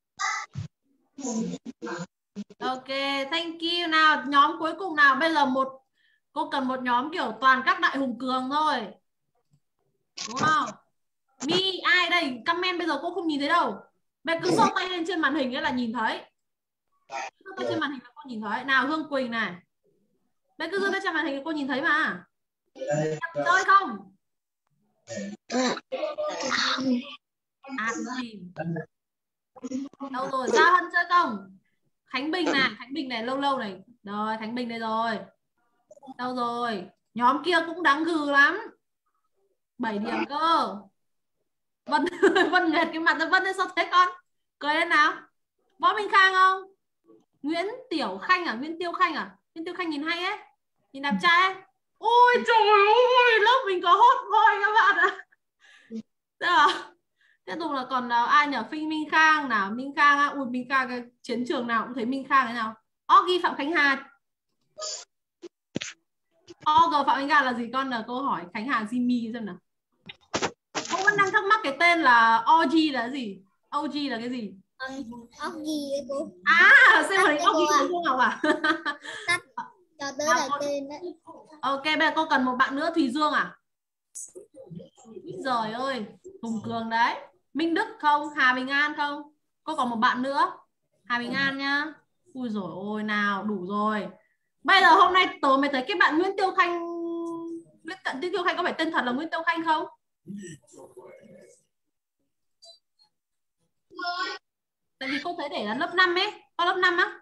Speaker 1: Ok, thank you. Nào, nhóm cuối cùng nào. Bây giờ cô cần một nhóm kiểu toàn các đại hùng cường thôi. Đúng không? Mi, ai đây? Comment bây giờ cô không nhìn thấy đâu. Mẹ cứ giơ tay lên trên màn hình ấy là nhìn thấy. Giơ tay trên màn hình là cô nhìn thấy. Nào, Hương Quỳnh này. Mẹ cứ giơ tay trên màn hình là cô nhìn thấy mà. Chơi không? Đâu rồi? Gia Hân chơi không? Khánh Bình này lâu này. Rồi, Khánh Bình đây rồi. Đâu rồi? Nhóm kia cũng đáng gừ lắm. 7 điểm cơ. Vân Vân nghệt cái mặt ra. Vân sao thế con? Cười lên nào. Võ Minh Khang không? Nguyễn Tiểu Khanh à? Nguyễn Tiêu Khanh à? Nguyễn Tiêu Khanh nhìn hay ấy. Nhìn đẹp trai ấy. Ôi trời ơi, lớp mình có hot boy các bạn ạ. Tiếp tục là còn ai nhỉ? Minh Khang nào? Minh Khang á. Ui, Minh Khang cái chiến trường nào cũng thấy Minh Khang thế nào. Ghi Phạm Khánh Hà. OG Phạm Khánh Hà là gì con? Là câu hỏi Khánh Hà Jimmy xem nào. Cô vẫn đang thắc mắc cái tên là OG là gì? OG là cái gì?
Speaker 3: OG đấy cô.
Speaker 1: Xem hình OG của cô Ngọc à?
Speaker 3: Cho tới là tên đấy.
Speaker 1: Ok, bây giờ cô cần một bạn nữa. Thùy Dương à? Trời ơi, Hùng Cường đấy. Minh Đức không? Hà Bình An không? Cô còn một bạn nữa. Hà Bình An nhá. Ui dồi ôi, nào, đủ rồi. Bây giờ hôm nay tớ mới thấy cái bạn Nguyễn Tiêu Khanh. Nguyễn Tiêu Khanh có phải tên thật là Nguyễn Tiêu Khanh không? Tại vì cô thấy để là lớp 5 ấy. Có lớp 5 á?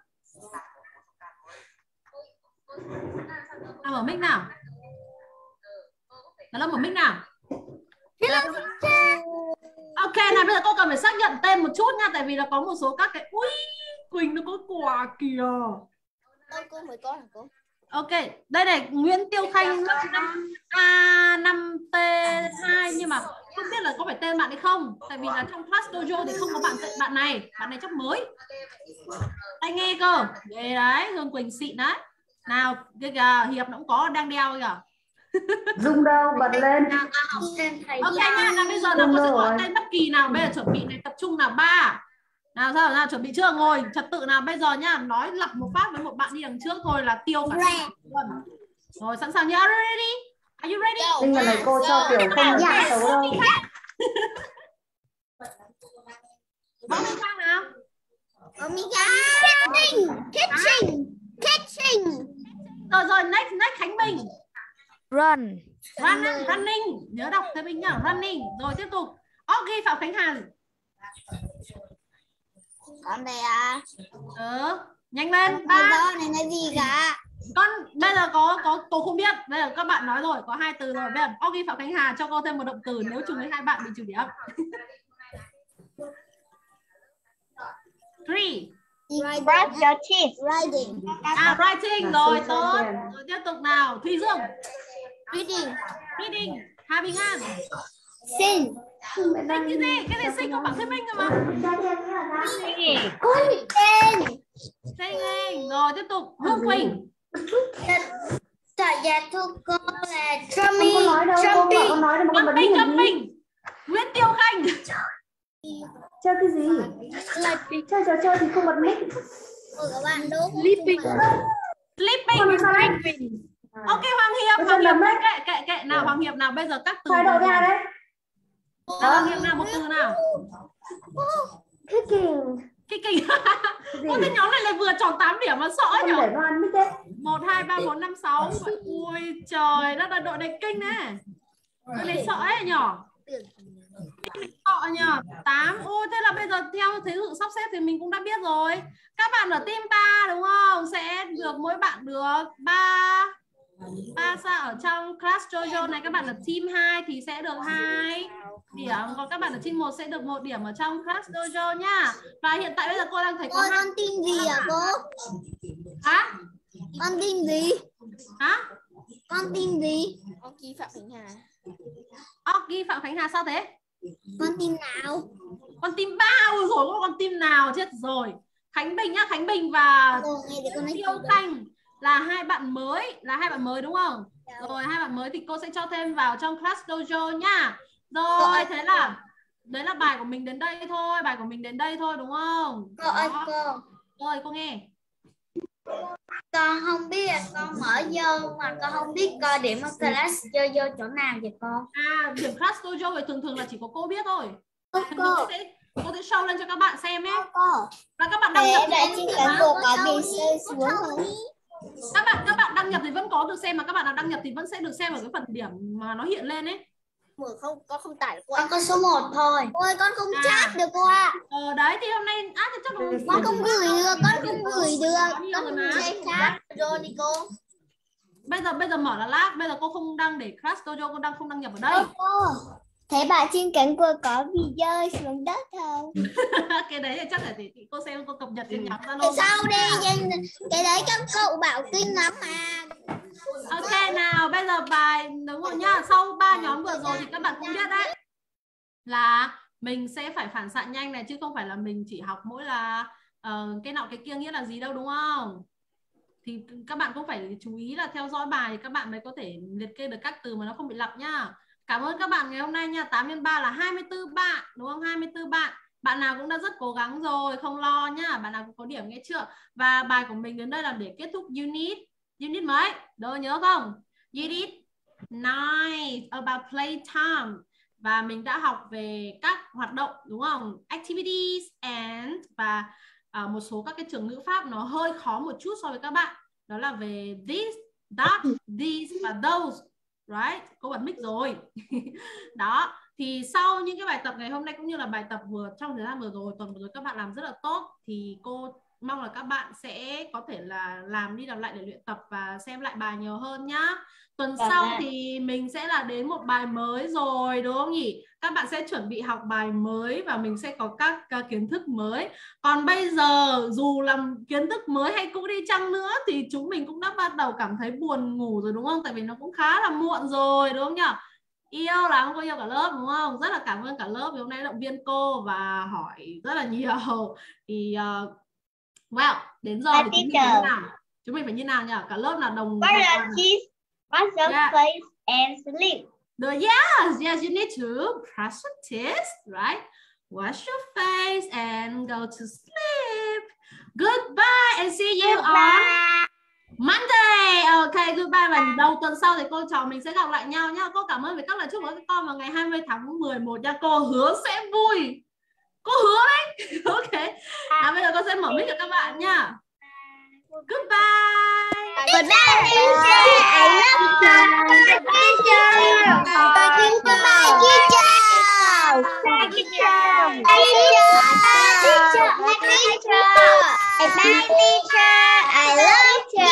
Speaker 1: Nào mở mic nào. Là lớp mở mic nào. Ok, nào bây giờ cô cần phải xác nhận tên một chút nha. Tại vì là có một số các cái. Ui, Quỳnh nó có quà kìa.
Speaker 3: Cô mới có hả cô?
Speaker 1: Ok, đây này, Nguyễn Tiêu Khanh lớp 5A5T2. Nhưng mà không biết là có phải tên bạn hay không. Tại vì là trong class dojo thì không có bạn này. Bạn này chắc mới. Anh nghe cơ. Ghê đấy, Hương Quỳnh xịn đấy. Nào, cái kìa, Hiệp nó cũng có, đang đeo kìa.
Speaker 4: Dung đâu, bật lên.
Speaker 1: Ok nha, là bây giờ nào cô sẽ gọi tên bất kỳ nào. Bây giờ chuẩn bị này, tập trung nào. 3. Nào sao nào, chuẩn bị chưa? Ngồi trật tự nào. Bây giờ nhá, nói lặp một phát với một bạn đi đằng trước thôi là tiêu cả. Rồi sẵn sàng nhá. Are you ready? Are you ready?
Speaker 4: Tinh lần này cô cho kiểu không giả xấu đâu.
Speaker 1: Võ Minh Khang nào.
Speaker 3: Catching.
Speaker 1: Rồi next Khánh Bình. Running. Nhớ đọc Thế Bình nhá. Running. Rồi tiếp tục. Ghi Phạm Khánh Hà.
Speaker 3: Con đây à?
Speaker 1: Nhanh lên. 3.
Speaker 3: Này là gì cả?
Speaker 1: Con bây giờ có cô không biết. Bây giờ các bạn nói rồi, có 2 từ rồi. Bây giờ ghi Phạm Khánh Hà cho cô thêm một động từ nếu trùng với 2 bạn bị trừ điểm. 3.
Speaker 3: Brush your teeth. Writing.
Speaker 1: Writing rồi, tốt. Rồi tiếp tục nào. Thùy Dương. Reading. Hà Bình An.
Speaker 3: Sing.
Speaker 1: Cái gì Sing của bạn Thế Minh rồi mà. Singing. Rồi tiếp tục. Hương Quỳnh.
Speaker 3: Dạ thưa cô là
Speaker 1: Jumping. Nguyễn Tiêu Khanh.
Speaker 4: Chơi cái gì? Chơi trò chơi thì không bật mic.
Speaker 3: các bạn đúng.
Speaker 1: Sleeping. Ok, Hoàng Hiệp kệ nào. Hoàng Hiệp nào, bây giờ các từ.
Speaker 4: Thái độ ra đấy.
Speaker 1: Hoàng Hiệp nào, một từ nào. Kicking. Ôi, cái nhóm này lại vừa tròn 8 điểm mà sợ nhỉ. 1, 2, 3, 4, 5, 6. Ui trời, đó là đội này kinh này. Đội này sợ ấy nhỏ. Sợ nhờ. 8. Ôi thế là bây giờ theo thứ tự sắp xếp thì mình cũng đã biết rồi. Các bạn ở team ta đúng không? Sẽ được mỗi bạn được 3 Pasa ở trong class Jojo này các bạn ở team 2 thì sẽ được 2 điểm, còn các bạn ở team 1 sẽ được 1 điểm ở trong class Jojo nhá. Và hiện tại bây giờ cô đang thấy có
Speaker 3: con team gì hả cô?
Speaker 1: Hả?
Speaker 3: Con team gì?
Speaker 1: Hả?
Speaker 3: Con team gì?
Speaker 2: Con Kỳ Phạm Khánh Hà.
Speaker 1: Ghi Phạm Khánh Hà sao thế?
Speaker 3: Con team nào?
Speaker 1: Con team 3 rồi, con team nào chết rồi. Khánh Bình nhá, Khánh Bình và Tiêu Khanh là hai bạn mới đúng không? Rồi hai bạn mới thì cô sẽ cho thêm vào trong class Dojo nhá. Rồi thế là đấy là bài của mình đến đây thôi, đúng không?
Speaker 3: Cô ơi cô.
Speaker 1: Rồi cô nghe.
Speaker 3: Con không biết, con mở vô mà con không biết coi điểm ở class vô chỗ nào vậy con?
Speaker 1: Điểm class Dojo thì thường là chỉ có cô biết thôi.
Speaker 3: Cô
Speaker 1: Cô sẽ show lên cho các bạn xem nhé. Và các bạn
Speaker 3: đăng
Speaker 1: nhập
Speaker 3: để trên cái cô có bị rơi xuống không?
Speaker 1: Các bạn đăng nhập thì vẫn có được xem, mà các bạn nào đăng nhập thì vẫn sẽ được xem ở cái phần điểm mà nó hiện lên ấy.
Speaker 2: Con không tải được.
Speaker 3: Con có số 1 thôi. Ôi con không chat được cô ạ.
Speaker 1: Đấy thì hôm nay thì chắc là
Speaker 3: con không gửi được, con không xem chat rồi đi cô.
Speaker 1: Bây giờ mở là lát, bây giờ cô không đăng để class Dojo, cô không đăng nhập ở đây.
Speaker 3: Cô, thế bà trên cánh cô có bị rơi xuống đất không?
Speaker 1: Cái đấy thì chắc là để cô xem, cô cập nhật trên nhóm Zalo.
Speaker 3: Cái sau đi, cái đấy các cậu bảo kinh lắm mà.
Speaker 1: Ok nào, bây giờ bài đúng rồi nhá. Sau 3 nhóm vừa rồi thì các bạn cũng biết đấy, là mình sẽ phải phản xạ nhanh này, chứ không phải là mình chỉ học mỗi là cái nọ cái kia nghĩa là gì đâu, đúng không? Thì các bạn cũng phải chú ý là theo dõi bài thì các bạn mới có thể liệt kê được các từ mà nó không bị lặp nhá. Cảm ơn các bạn ngày hôm nay nha. 8 x 3 là 24 bạn, đúng không? 24 bạn. Bạn nào cũng đã rất cố gắng rồi, không lo nhá. Bạn nào cũng có điểm nghe chưa? Và bài của mình đến đây là để kết thúc unit mấy? Đỡ nhớ không? Unit 9 about playtime. Và mình đã học về các hoạt động, đúng không? Activities và một số các cái trường ngữ pháp nó hơi khó một chút so với các bạn. Đó là về this, that, these và those. Right? Cô bật mic rồi. Đó. Thì sau những cái bài tập ngày hôm nay cũng như là bài tập trong thời gian vừa rồi, tuần vừa rồi các bạn làm rất là tốt, thì cô mong là các bạn sẽ có thể là làm đi làm lại để luyện tập và xem lại bài nhiều hơn nhá. Tuần sau thì mình sẽ là đến một bài mới rồi, đúng không nhỉ? Các bạn sẽ chuẩn bị học bài mới và mình sẽ có các kiến thức mới. Còn bây giờ dù là kiến thức mới hay cũ đi chăng nữa thì chúng mình cũng đã bắt đầu cảm thấy buồn ngủ rồi, đúng không? Tại vì nó cũng khá là muộn rồi, đúng không nhỉ? Yêu lắm, cô yêu cả lớp, đúng không? Rất là cảm ơn cả lớp vì hôm nay động viên cô và hỏi rất là nhiều. Thì đến giờ thì chúng mình phải như nào nhỉ? Cả lớp là đồng
Speaker 3: Wash your face and sleep.
Speaker 1: Yes, you need to brush your teeth, right? Wash your face and go to sleep. Goodbye and see you on Monday. Ok, goodbye. Và đầu tuần sau thì cô trò mình sẽ gặp lại nhau nhá. Cô cảm ơn với các lời chúc của các con vào ngày 20 tháng 11 nha. Cô hứa sẽ vui. Cô hứa đấy. Ok. Bây giờ cô sẽ mở mic cho các bạn nhá. Goodbye.
Speaker 3: Goodbye, teacher. I love you. Teacher. Goodbye, teacher. Bye, teacher. Bye, teacher. Bye, teacher. I love you.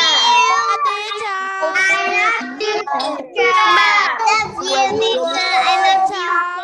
Speaker 3: I love you, teacher. Love you, teacher. I love you.